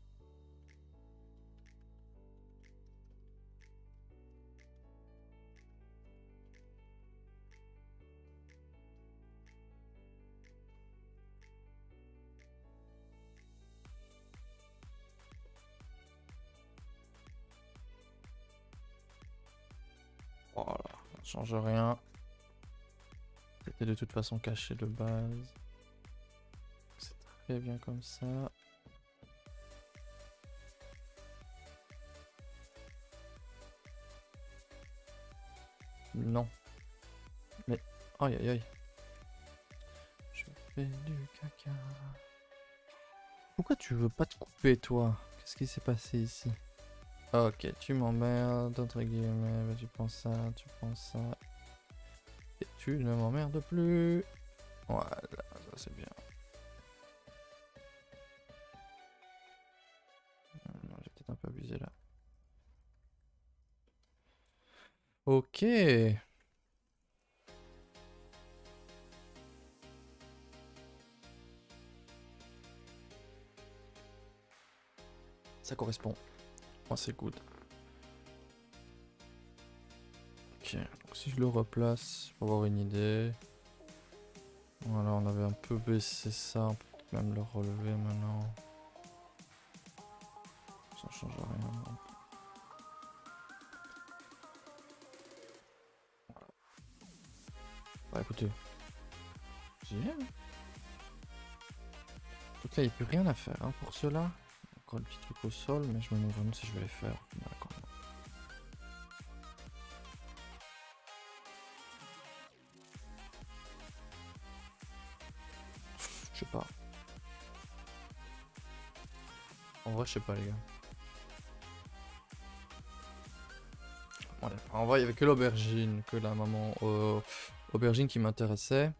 Voilà, ça ne change rien. C'était de toute façon caché de base. C'est très bien comme ça. Non. Mais, aïe aïe aïe. Je fais du caca. Pourquoi tu veux pas te couper, toi? Qu'est-ce qui s'est passé ici? Ok, tu m'emmerdes, entre guillemets. Bah, tu penses ça, tu penses ça. Et tu ne m'emmerdes plus. Voilà, ça c'est bien. Non, j'ai peut-être un peu abusé là. Ok. Ça correspond. Oh, c'est good. Ok, donc si je le replace pour avoir une idée. Voilà, on avait un peu baissé ça, on peut peut-être même le relever maintenant. Ça change rien. Voilà. Bah écoutez, j'y ai. Donc là, il n'y a plus rien à faire hein, pour cela. Encore le petit truc au sol, mais je me demande vraiment si je vais les faire. D'accord. sais pas. En vrai, je sais pas, les gars. Ouais, en vrai, il y avait que l'aubergine, que la maman aubergine qui m'intéressait.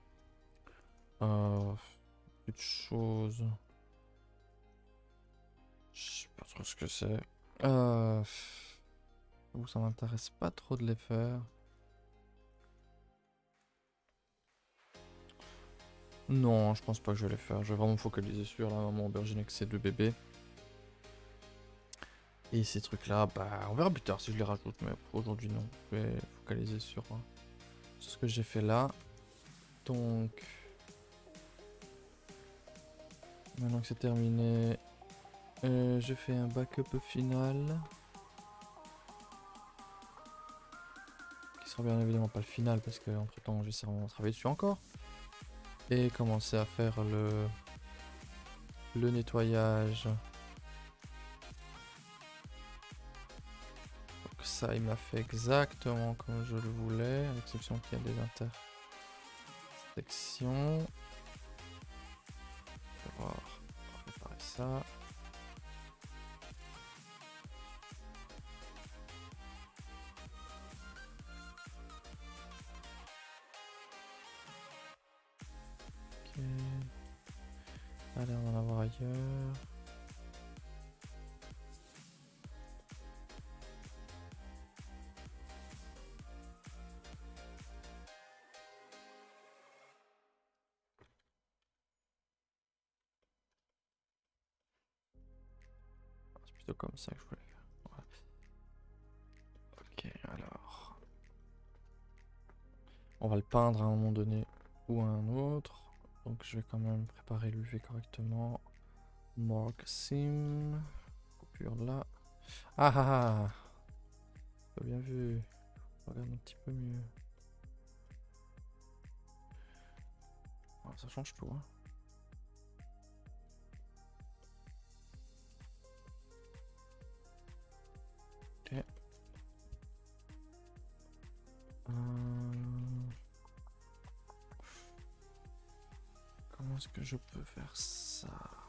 Plus de choses. Je sais pas trop ce que c'est. Ça m'intéresse pas trop de les faire. Non, je pense pas que je vais les faire. Je vais vraiment me focaliser sur la maman aubergine avec ses 2 bébés. Et ces trucs-là, bah, on verra plus tard si je les rajoute, mais pour aujourd'hui, non. Je vais focaliser sur ce que j'ai fait là. Donc, maintenant que c'est terminé, je fais un backup final. Qui sera bien évidemment pas le final, parce que entre temps, j'essaie de travailler dessus encore. Et commencer à faire le nettoyage. Donc ça, il m'a fait exactement comme je le voulais, à l'exception qu'il y a des intersections. On va réparer ça. Ok. Allez, on va en avoir ailleurs. C'est plutôt comme ça que je voulais faire. Voilà. Ok, alors. On va le peindre à un moment donné ou à un autre. Donc je vais quand même préparer l'UV correctement. Mark Sim. Coupure là. Ah ah ah. Pas bien vu. Regarde un petit peu mieux. Ah, ça change tout, hein. Ok. Comment est-ce que je peux faire ça?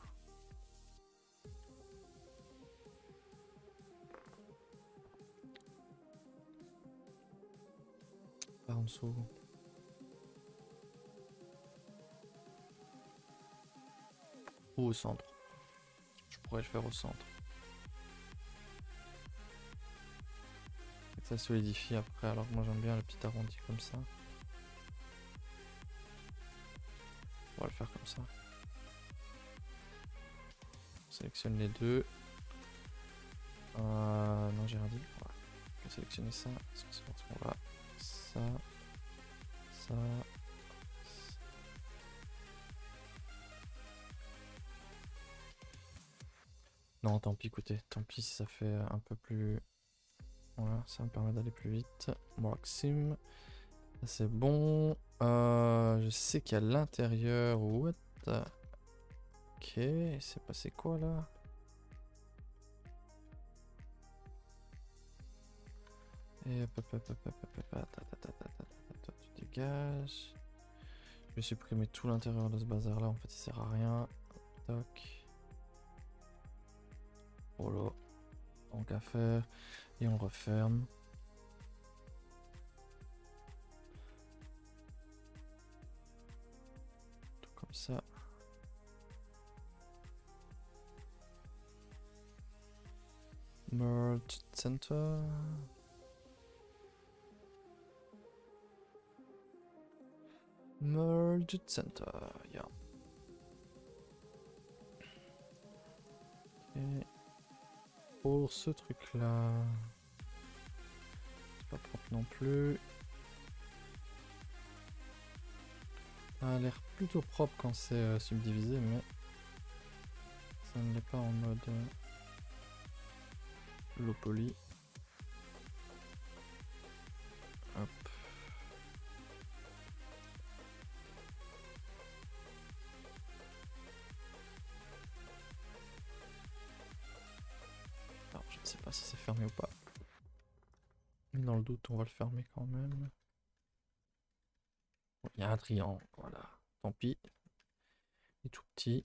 Par en dessous. Ou au centre. Je pourrais le faire au centre. Et ça solidifie après, alors que moi j'aime bien le petit arrondi comme ça. On va le faire comme ça. On sélectionne les deux. Non, j'ai rien dit. Voilà. Je vais sélectionner ça. Parce que c'est parce qu'on va. Ça. Ça. Non, tant pis, écoutez. Tant pis si ça fait un peu plus. Voilà, ça me permet d'aller plus vite. Maxim. C'est bon. Je sais qu'il y a l'intérieur. What? Ok, c'est passé quoi là? Et hop, hop, hop, hop, hop, hop, hop, toi, tu dégages. Je vais supprimer tout l'intérieur de ce bazar là, en fait il sert à rien. Toc. Voilà. Donc à faire. Et on referme. Tout comme ça. Merge center. Merge center, yeah. Ok. Pour ce truc là. C'est pas propre non plus. Ça a l'air plutôt propre quand c'est subdivisé, mais ça ne l'est pas en mode low poly. Hop. Alors, je ne sais pas si c'est fermé ou pas. Mais dans le doute, on va le fermer quand même. Il y a un triangle, voilà. Tant pis. Il est tout petit.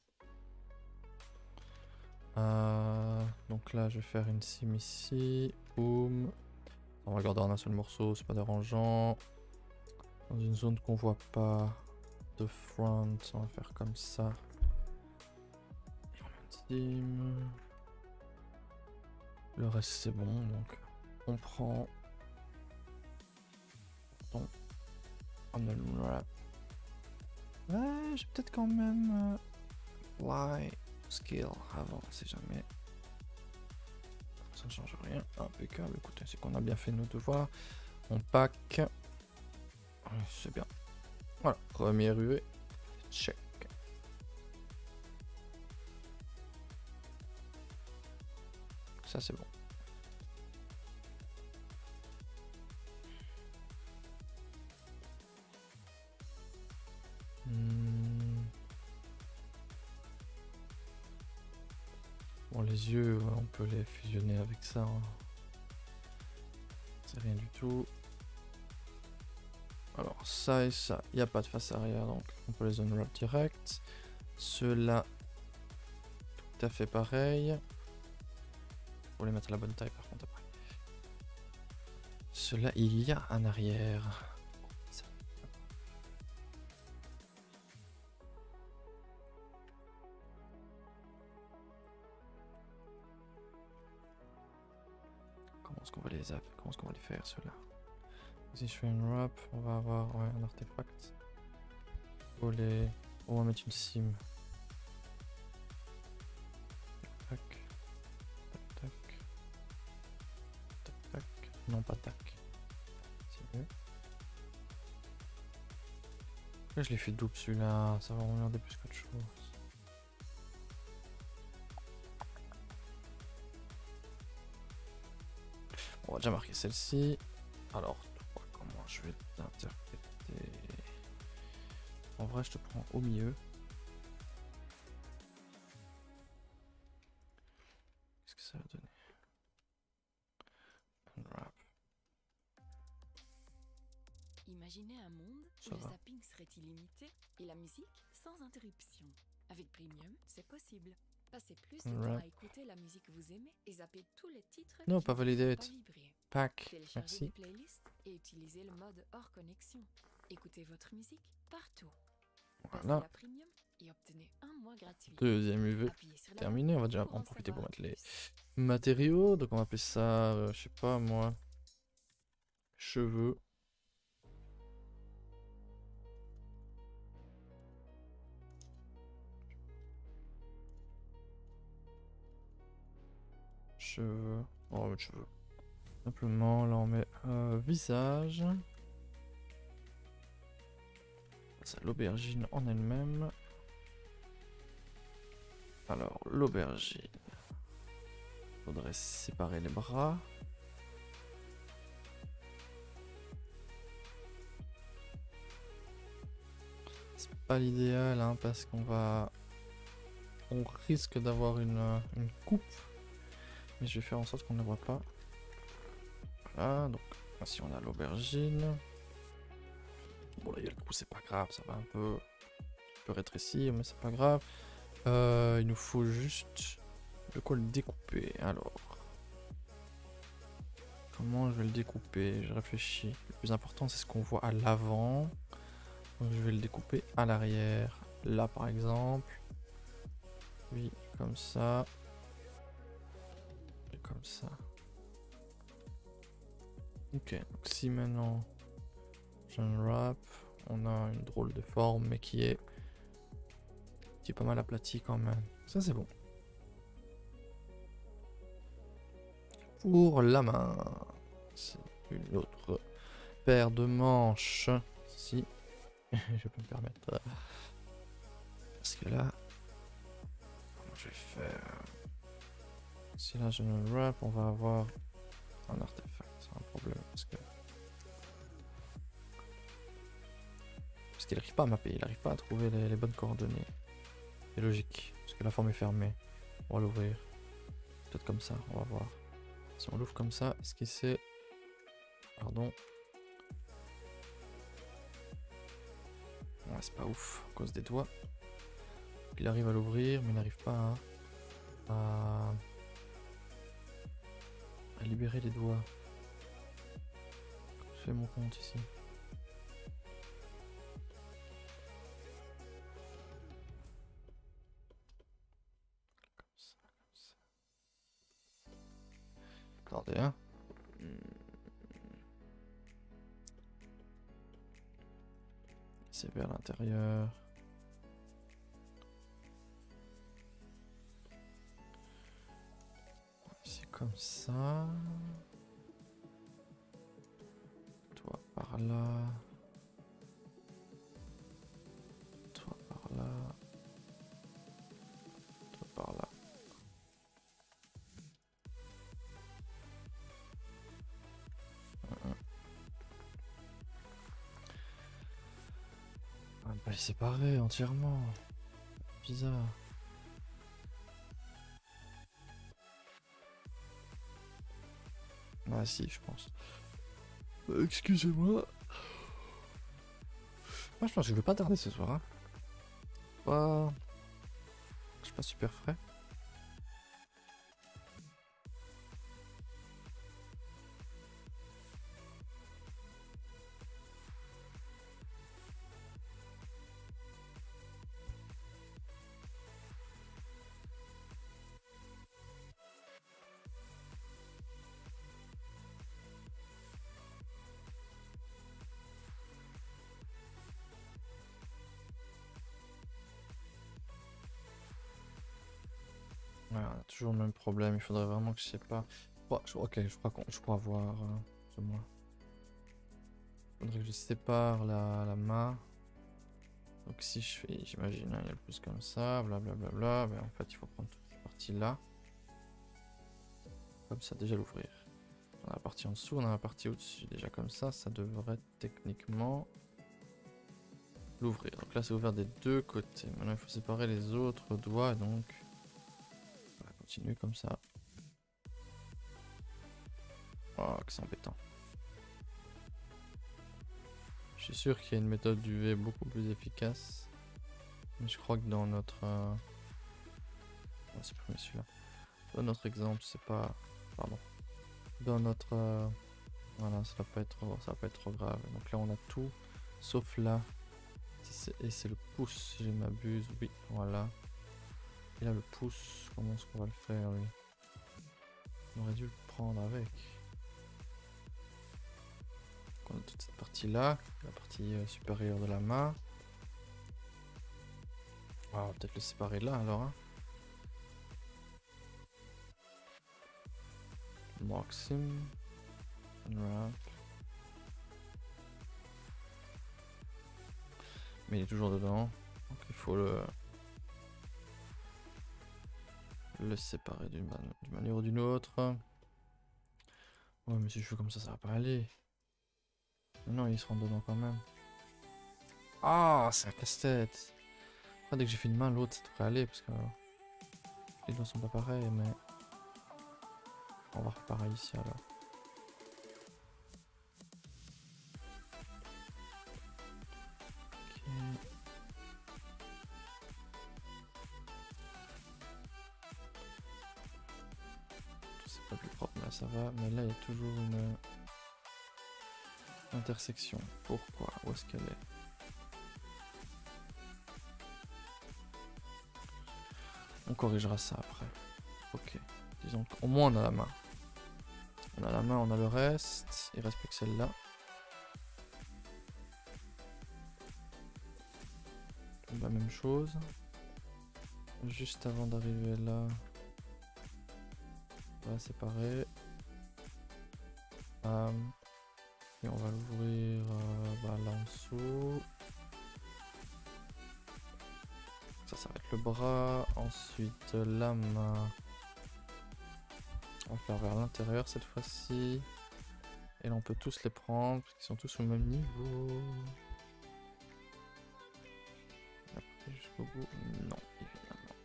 Donc là, je vais faire une sim ici. Boum. On va garder en un seul morceau, c'est pas dérangeant. Dans une zone qu'on voit pas de front, on va faire comme ça. Et on met une sim. Le reste c'est bon, donc on prend. On unwrap. Ouais, j'ai peut-être quand même fly skill avant, on sait jamais. Ça ne change rien. Impeccable. Écoutez, c'est qu'on a bien fait nos devoirs. On pack. C'est bien. Voilà, première UV. Check. Ça c'est bon. Bon, les yeux, on peut les fusionner avec ça. Hein. C'est rien du tout. Alors, ça et ça, il n'y a pas de face arrière, donc on peut les unwrap direct. Ceux-là, tout à fait pareil. Faut les mettre à la bonne taille par contre après. Ceux-là, il y a un arrière. Comment est-ce qu'on va les faire ceux-là? Si je fais une wrap, on va avoir un artefact. On va mettre une sim. Tac. Tac. Tac. Tac. Tac. Non, pas tac. C'est mieux. Là, je l'ai fait double celui-là. Ça va m'emmerder plus qu'autre chose. On va déjà marquer celle-ci. Alors, toi, comment je vais t'interpréter? En vrai, je te prends au milieu. Qu'est-ce que ça va donner? Unwrap. Imaginez un monde où Ça le va. zapping serait illimité et la musique sans interruption. Avec Premium, c'est possible. Passez plus de temps Unwrap. à écouter la musique que vous aimez et zappez tous les titres Non, qui pas ne vous validé. font pas vibrer. Pack. Téléchargez Merci. des playlists et utilisez le mode hors connexion. Écoutez votre musique partout. Passez Voilà. à Premium et obtenez un mois gratuit. Deuxième UV. Appuyez sur la Terminé. On va déjà pour en en profiter pour savoir mettre les plus. matériaux. Donc on va appeler ça, je sais pas moi, cheveux. Cheveux. On va mettre cheveux. Simplement, là on met visage. Ça, l'aubergine en elle-même. Alors, l'aubergine. Faudrait séparer les bras. C'est pas l'idéal, hein, parce qu'on va... On risque d'avoir une coupe. Mais je vais faire en sorte qu'on ne la voit pas. Voilà, donc, si on a l'aubergine. Bon, là, il y a le trou, c'est pas grave, ça va un peu rétrécir, mais c'est pas grave. Il nous faut juste de quoi le découper. Alors, comment je vais le découper? Je réfléchis. Le plus important, c'est ce qu'on voit à l'avant. Donc, je vais le découper à l'arrière. Là, par exemple. Oui, comme ça. Et comme ça. Ok, donc si maintenant j'unwrap, on a une drôle de forme, mais qui est pas mal aplati quand même. Ça c'est bon. Pour la main, c'est une autre paire de manches. Si je peux me permettre. Parce que là, comment je vais faire? Si là je unwrap, on va avoir un artefact. C'est un problème parce qu'il n'arrive pas à mapper, il n'arrive pas à trouver les bonnes coordonnées. C'est logique, parce que la forme est fermée. On va l'ouvrir. Peut-être comme ça, on va voir. Si on l'ouvre comme ça, est-ce qu'il sait... Pardon. Ouais, c'est pas ouf, à cause des doigts. Faut qu'il arrive à l'ouvrir, mais il n'arrive pas à libérer les doigts. Je fais mon compte ici. Comme ça, comme ça. Attendez, hein. C'est vers l'intérieur. C'est comme ça. Toi par là. Toi par là. Toi par là. On va pas les séparer entièrement. Bizarre. Ah si, je pense. Excusez-moi. Moi je pense que je vais pas tarder ce soir. Hein. Je suis pas super frais. Ouais, on a toujours le même problème, il faudrait vraiment que je sais pas. Ok, je crois voir. C'est moi. Il faudrait que je sépare la main. Donc si je fais, j'imagine, hein, il y a le plus comme ça, blablabla. Mais en fait, il faut prendre toute cette partie là. Comme ça, déjà l'ouvrir. On a la partie en dessous, on a la partie au-dessus. Déjà comme ça devrait techniquement l'ouvrir. Donc là, c'est ouvert des deux côtés. Maintenant, il faut séparer les autres doigts, donc on va continuer comme ça. Oh, que c'est embêtant. Je suis sûr qu'il y a une méthode du V beaucoup plus efficace. Mais je crois que dans notre... On va supprimer celui-là. Dans notre exemple, c'est pas... Pardon. Dans notre... Voilà, ça va pas être trop grave. Donc là, on a tout, sauf là. Et c'est le pouce, si je ne m'abuse. Oui, voilà. Et là, le pouce, comment est-ce qu'on va le faire, lui? On aurait dû le prendre avec. Donc on a toute cette partie-là, la partie supérieure de la main. Ah, on va peut-être le séparer là, alors. Hein. Maxim. Unwrap. Mais il est toujours dedans. Donc il faut le séparer d'une manière ou d'une autre. Ouais, mais si je fais comme ça va pas aller. Mais non, il se rentre dedans quand même. Ah, c'est un casse-tête. Après, dès que j'ai fait une main, l'autre ça devrait aller parce que les doigts sont pas pareils, mais on va faire pareil ici alors. C'est pas plus propre, là ça va, mais là il y a toujours une intersection. Pourquoi? Où est-ce qu'elle est? On corrigera ça après. Ok. Disons qu'au moins on a la main. On a la main, on a le reste. Il reste plus que celle-là. La même chose. Juste avant d'arriver là. On va séparer. Et on va l'ouvrir là en dessous. Ça va être le bras. Ensuite la main. On va faire vers l'intérieur cette fois-ci. Et là on peut tous les prendre parce qu'ils sont tous au même niveau. Après jusqu'au bout. Non, évidemment.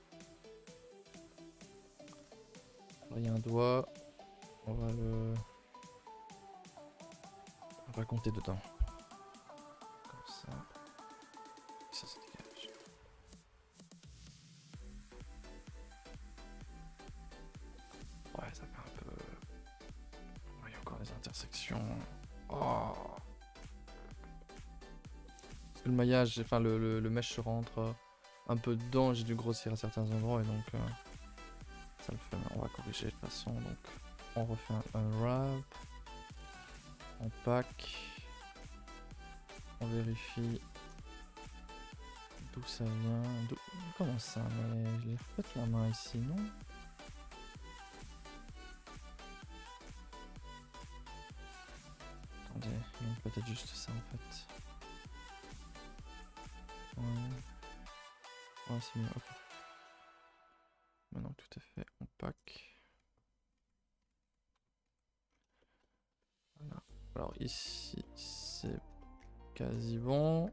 Alors, il y a un doigt. On va le On va compter dedans. Comme ça. Ça dégage. Ouais, ça fait un peu... Il y a encore des intersections. Oh. Le maillage, enfin le mesh se rentre un peu dedans, j'ai dû grossir à certains endroits et donc ça le fait. On va corriger de toute façon. Donc on refait un wrap, on pack, on vérifie d'où ça vient. Comment ça? Mais je l'ai fait la main ici, non? Attendez, non, peut-être juste ça en fait. Ouais, c'est mieux, ok. Maintenant que tout est fait, on pack. Voilà. Alors ici, c'est quasi bon.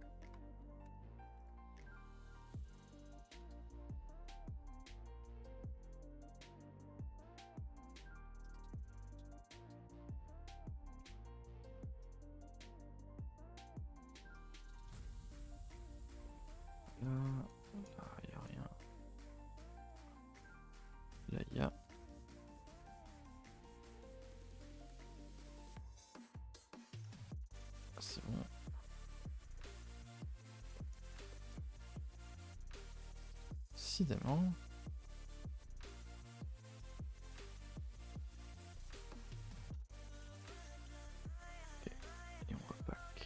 Là, il n'y a rien. Là, il y a. C'est bon. Décidément. Ok. Et on repack.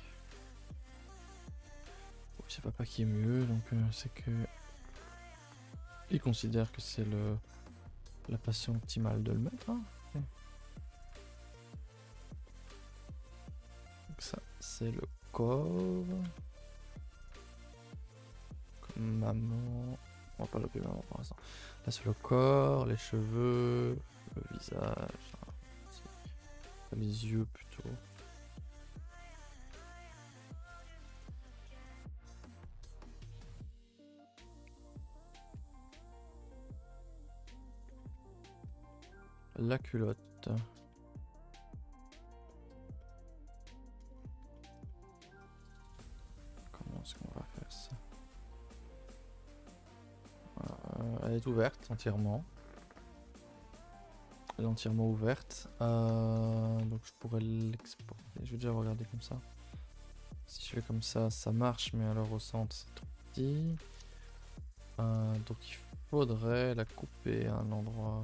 Bon, c'est pas qui est mieux, donc c'est que il considère que c'est la passion optimale de le mettre. Hein. Okay. Donc ça, c'est le corps. Comme maman. On va pas l'appeler maman pour l'instant. Là, c'est le corps, les cheveux, le visage. Les yeux plutôt. La culotte. Comment est-ce qu'on va faire ça? Elle est ouverte entièrement. Elle est entièrement ouverte. Donc je pourrais l'exporter. Je vais déjà regarder comme ça. Si je fais comme ça, ça marche, mais alors au centre c'est trop petit. Donc il faudrait la couper à un endroit.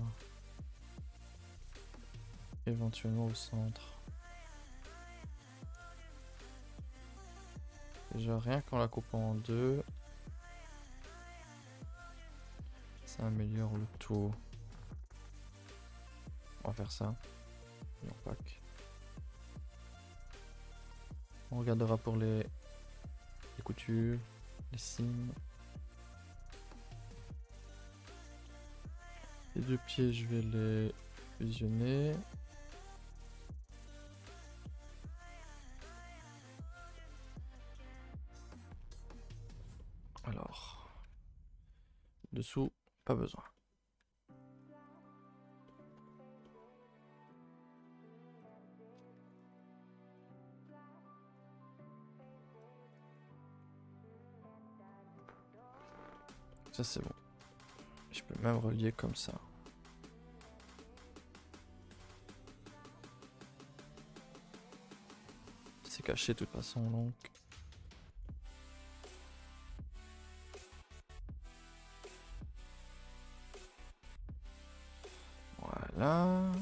Éventuellement au centre. Déjà rien qu'en la coupant en deux, ça améliore le tout. On va faire ça. Et on pack. On regardera pour les coutures, les signes. Les deux pieds, je vais les fusionner. Alors, dessous, pas besoin. Ça c'est bon. Je peux même relier comme ça. C'est caché de toute façon donc. Voilà.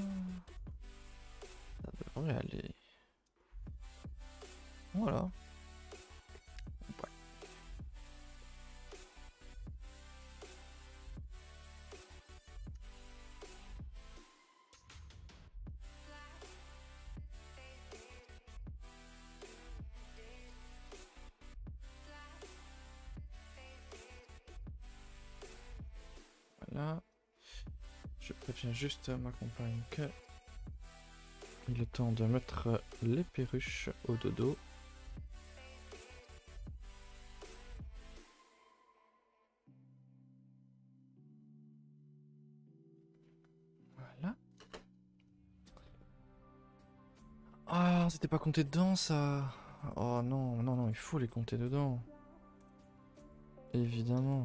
Ça devrait aller. Voilà. Ouais. Voilà. Je préviens juste ma compagne que il est temps de mettre les perruches au dodo. Voilà. Ah, non, c'était pas compté dedans ça. Oh non, non, non, il faut les compter dedans. Évidemment.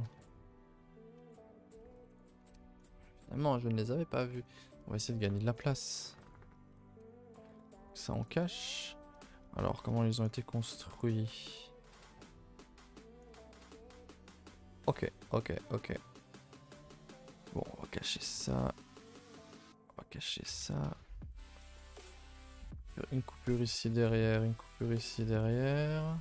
Évidemment, je ne les avais pas vus. On va essayer de gagner de la place. Ça on cache. Alors, comment ils ont été construits? Ok, ok, ok. Bon, on va cacher ça. On va cacher ça. Une coupure ici derrière, une coupure ici derrière.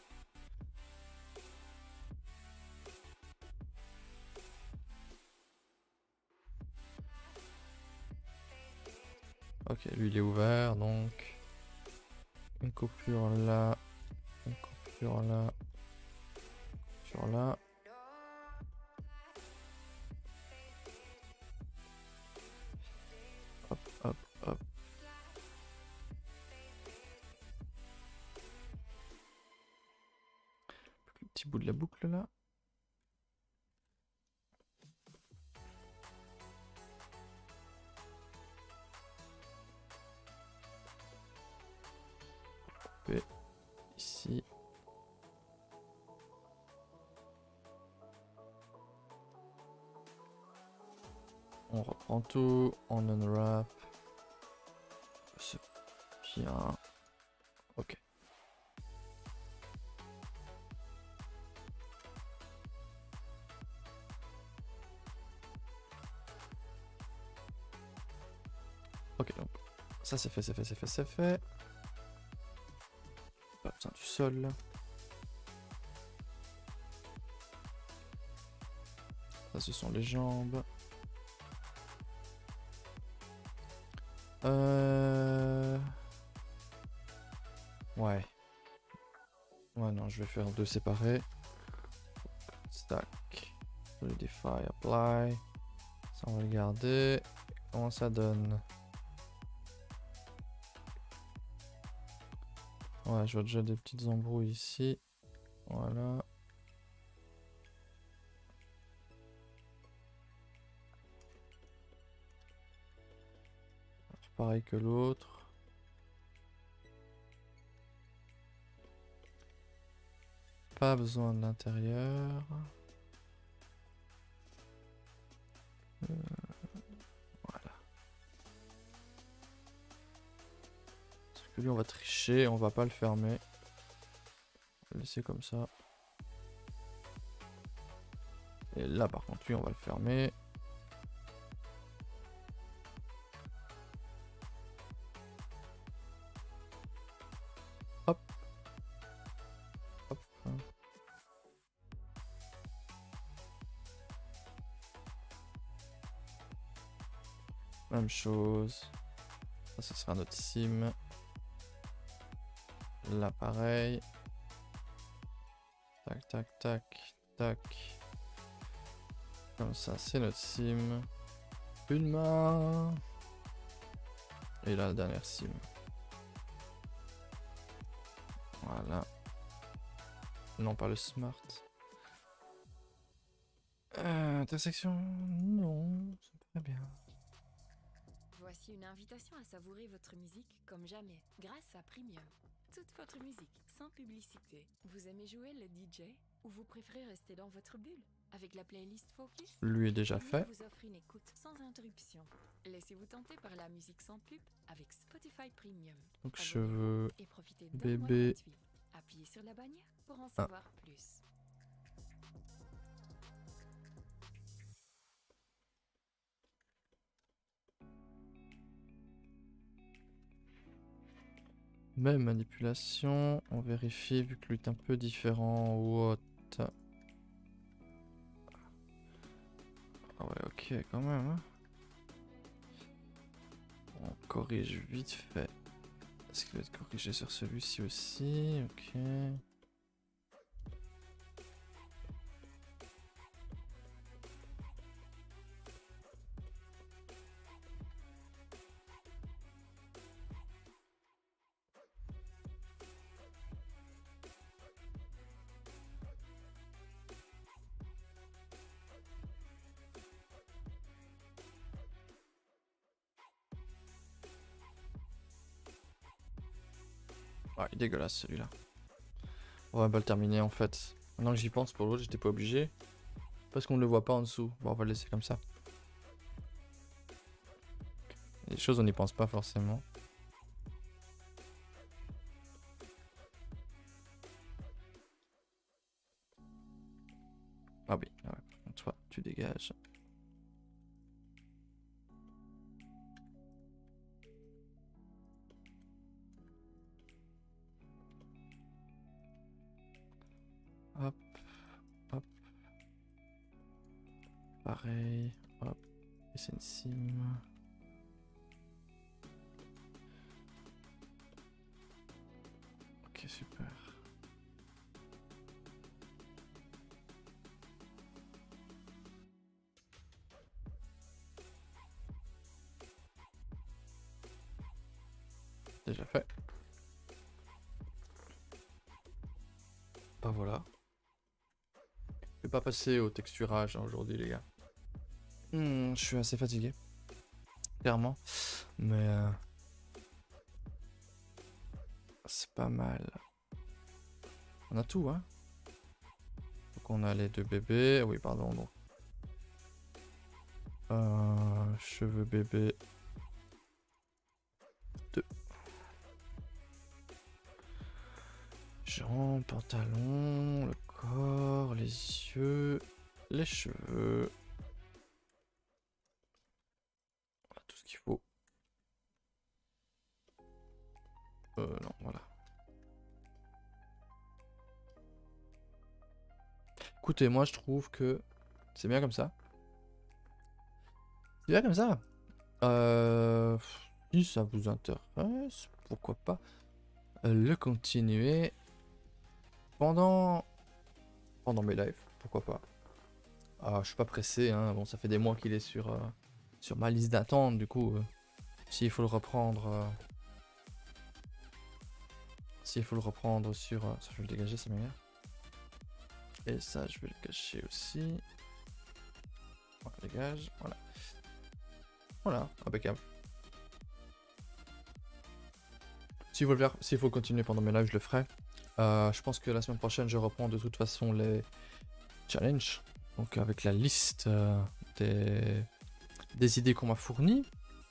Ok, lui il est ouvert, donc une coupure là, une coupure là, sur là. Hop, hop, hop. Le petit bout de la boucle là. Couper ici. On reprend tout, on unwrap. C'est bien. Ok. Ok, donc ça c'est fait, c'est fait, c'est fait, c'est fait. Pas besoin du sol. Ça ce sont les jambes. Ouais. Ouais, non, je vais faire deux séparés. Stack. Solidify, apply. Ça, on va le garder. Comment ça donne? Ouais, je vois déjà des petites embrouilles ici. Voilà. Pareil que l'autre. Pas besoin de l'intérieur. Voilà. Parce que lui on va tricher, on va pas le fermer. On va le laisser comme ça. Et là par contre lui on va le fermer. Hop. Hop. Même chose. Ça, ce sera notre sim. Là, pareil. Tac, tac, tac, tac. Comme ça, c'est notre sim. Une main. Et là, la dernière sim. Voilà. Non, pas le smart. Intersection. Non, c'est très bien. Voici une invitation à savourer votre musique comme jamais, grâce à Premium. Toute votre musique, sans publicité. Vous aimez jouer le DJ ou vous préférez rester dans votre bulle? Avec la playlist Focus, Lui est déjà fait. vous offre une écoute sans interruption. Laissez-vous tenter par la musique sans pub avec Spotify Premium. Donc cheveux, et profitez d'un mois bébé. gratuit. Appuyez sur la bannière pour en savoir plus. Même manipulation, on vérifie vu que lui est un peu différent ou autre. Ah ouais, ok, quand même. Hein. On corrige vite fait. Est-ce qu'il va être corrigé sur celui-ci aussi? Ok. Ah, il est dégueulasse celui-là. On va pas le terminer en fait. Maintenant que j'y pense, pour l'autre, j'étais pas obligé. Parce qu'on ne le voit pas en dessous. Bon, on va le laisser comme ça. Les choses, on n'y pense pas forcément. Ah oui, ouais. Toi, tu dégages. Hop, hop. Pareil, hop. Et c'est une sim. Ok, super. Déjà fait. Bah voilà. Je vais pas passer au texturage hein, aujourd'hui les gars. Je suis assez fatigué. Clairement. Mais c'est pas mal. On a tout hein. Donc on a les deux bébés. Oui pardon donc. Cheveux bébé. 2. Jambes, pantalon, le corps, les yeux, les cheveux. Voilà, tout ce qu'il faut. Non, voilà. Écoutez, moi je trouve que c'est bien comme ça. C'est bien comme ça. Si ça vous intéresse, pourquoi pas le continuer pendant mes lives, pourquoi pas. Je suis pas pressé, hein. Bon, ça fait des mois qu'il est sur ma liste d'attente, du coup, s'il faut le reprendre, sur... ça, je vais le dégager, ça m'énerve. Et ça, je vais le cacher aussi. Voilà, dégage, voilà. Voilà, impeccable. S'il faut continuer pendant mes lives, je le ferai. Je pense que la semaine prochaine, je reprends de toute façon les challenges. Donc avec la liste des idées qu'on m'a fournies.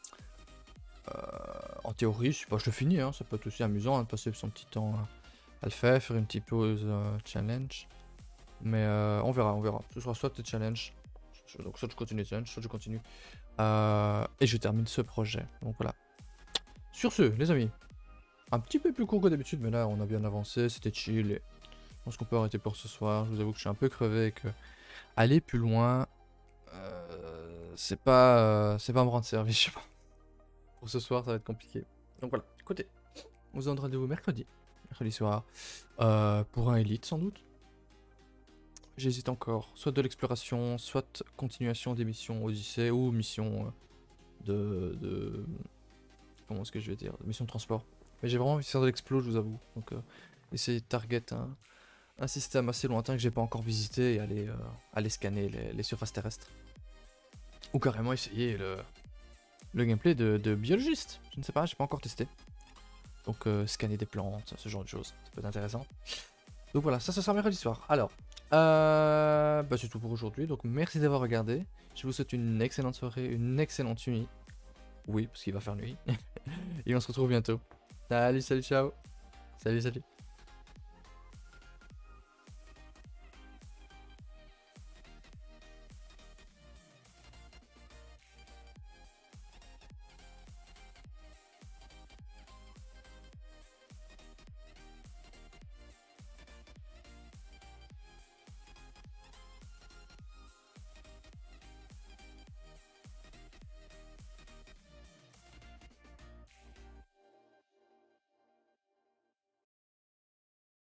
En théorie, je le finis, hein, ça peut être aussi amusant hein, de passer son petit temps à le faire une petite pause challenge. Mais on verra. Ce sera soit des challenges, donc soit je continue les challenges, soit je continue. Et je termine ce projet. Donc voilà. Sur ce, les amis, un petit peu plus court que d'habitude, mais là on a bien avancé, c'était chill. Et je pense qu'on peut arrêter pour ce soir. Je vous avoue que je suis un peu crevé et que aller plus loin, c'est pas me rendre service, je sais pas. Pour ce soir, ça va être compliqué. Donc voilà, écoutez, on se donne rendez-vous mercredi soir, pour un Elite sans doute. J'hésite encore, soit de l'exploration, soit continuation des missions Odyssée ou mission de comment est-ce que je vais dire, mission de transport. Mais j'ai vraiment envie de faire de l'explo, je vous avoue. Donc essayer de target un système assez lointain que j'ai pas encore visité et aller scanner les surfaces terrestres. Ou carrément essayer le gameplay de biologiste. Je ne sais pas, j'ai pas encore testé. Donc scanner des plantes, ce genre de choses, ça peut être intéressant. Donc voilà, ça sera mercredi soir. Alors, c'est tout pour aujourd'hui. Donc merci d'avoir regardé. Je vous souhaite une excellente soirée, une excellente nuit. Oui, parce qu'il va faire nuit. Et on se retrouve bientôt. Salut, ciao. Salut.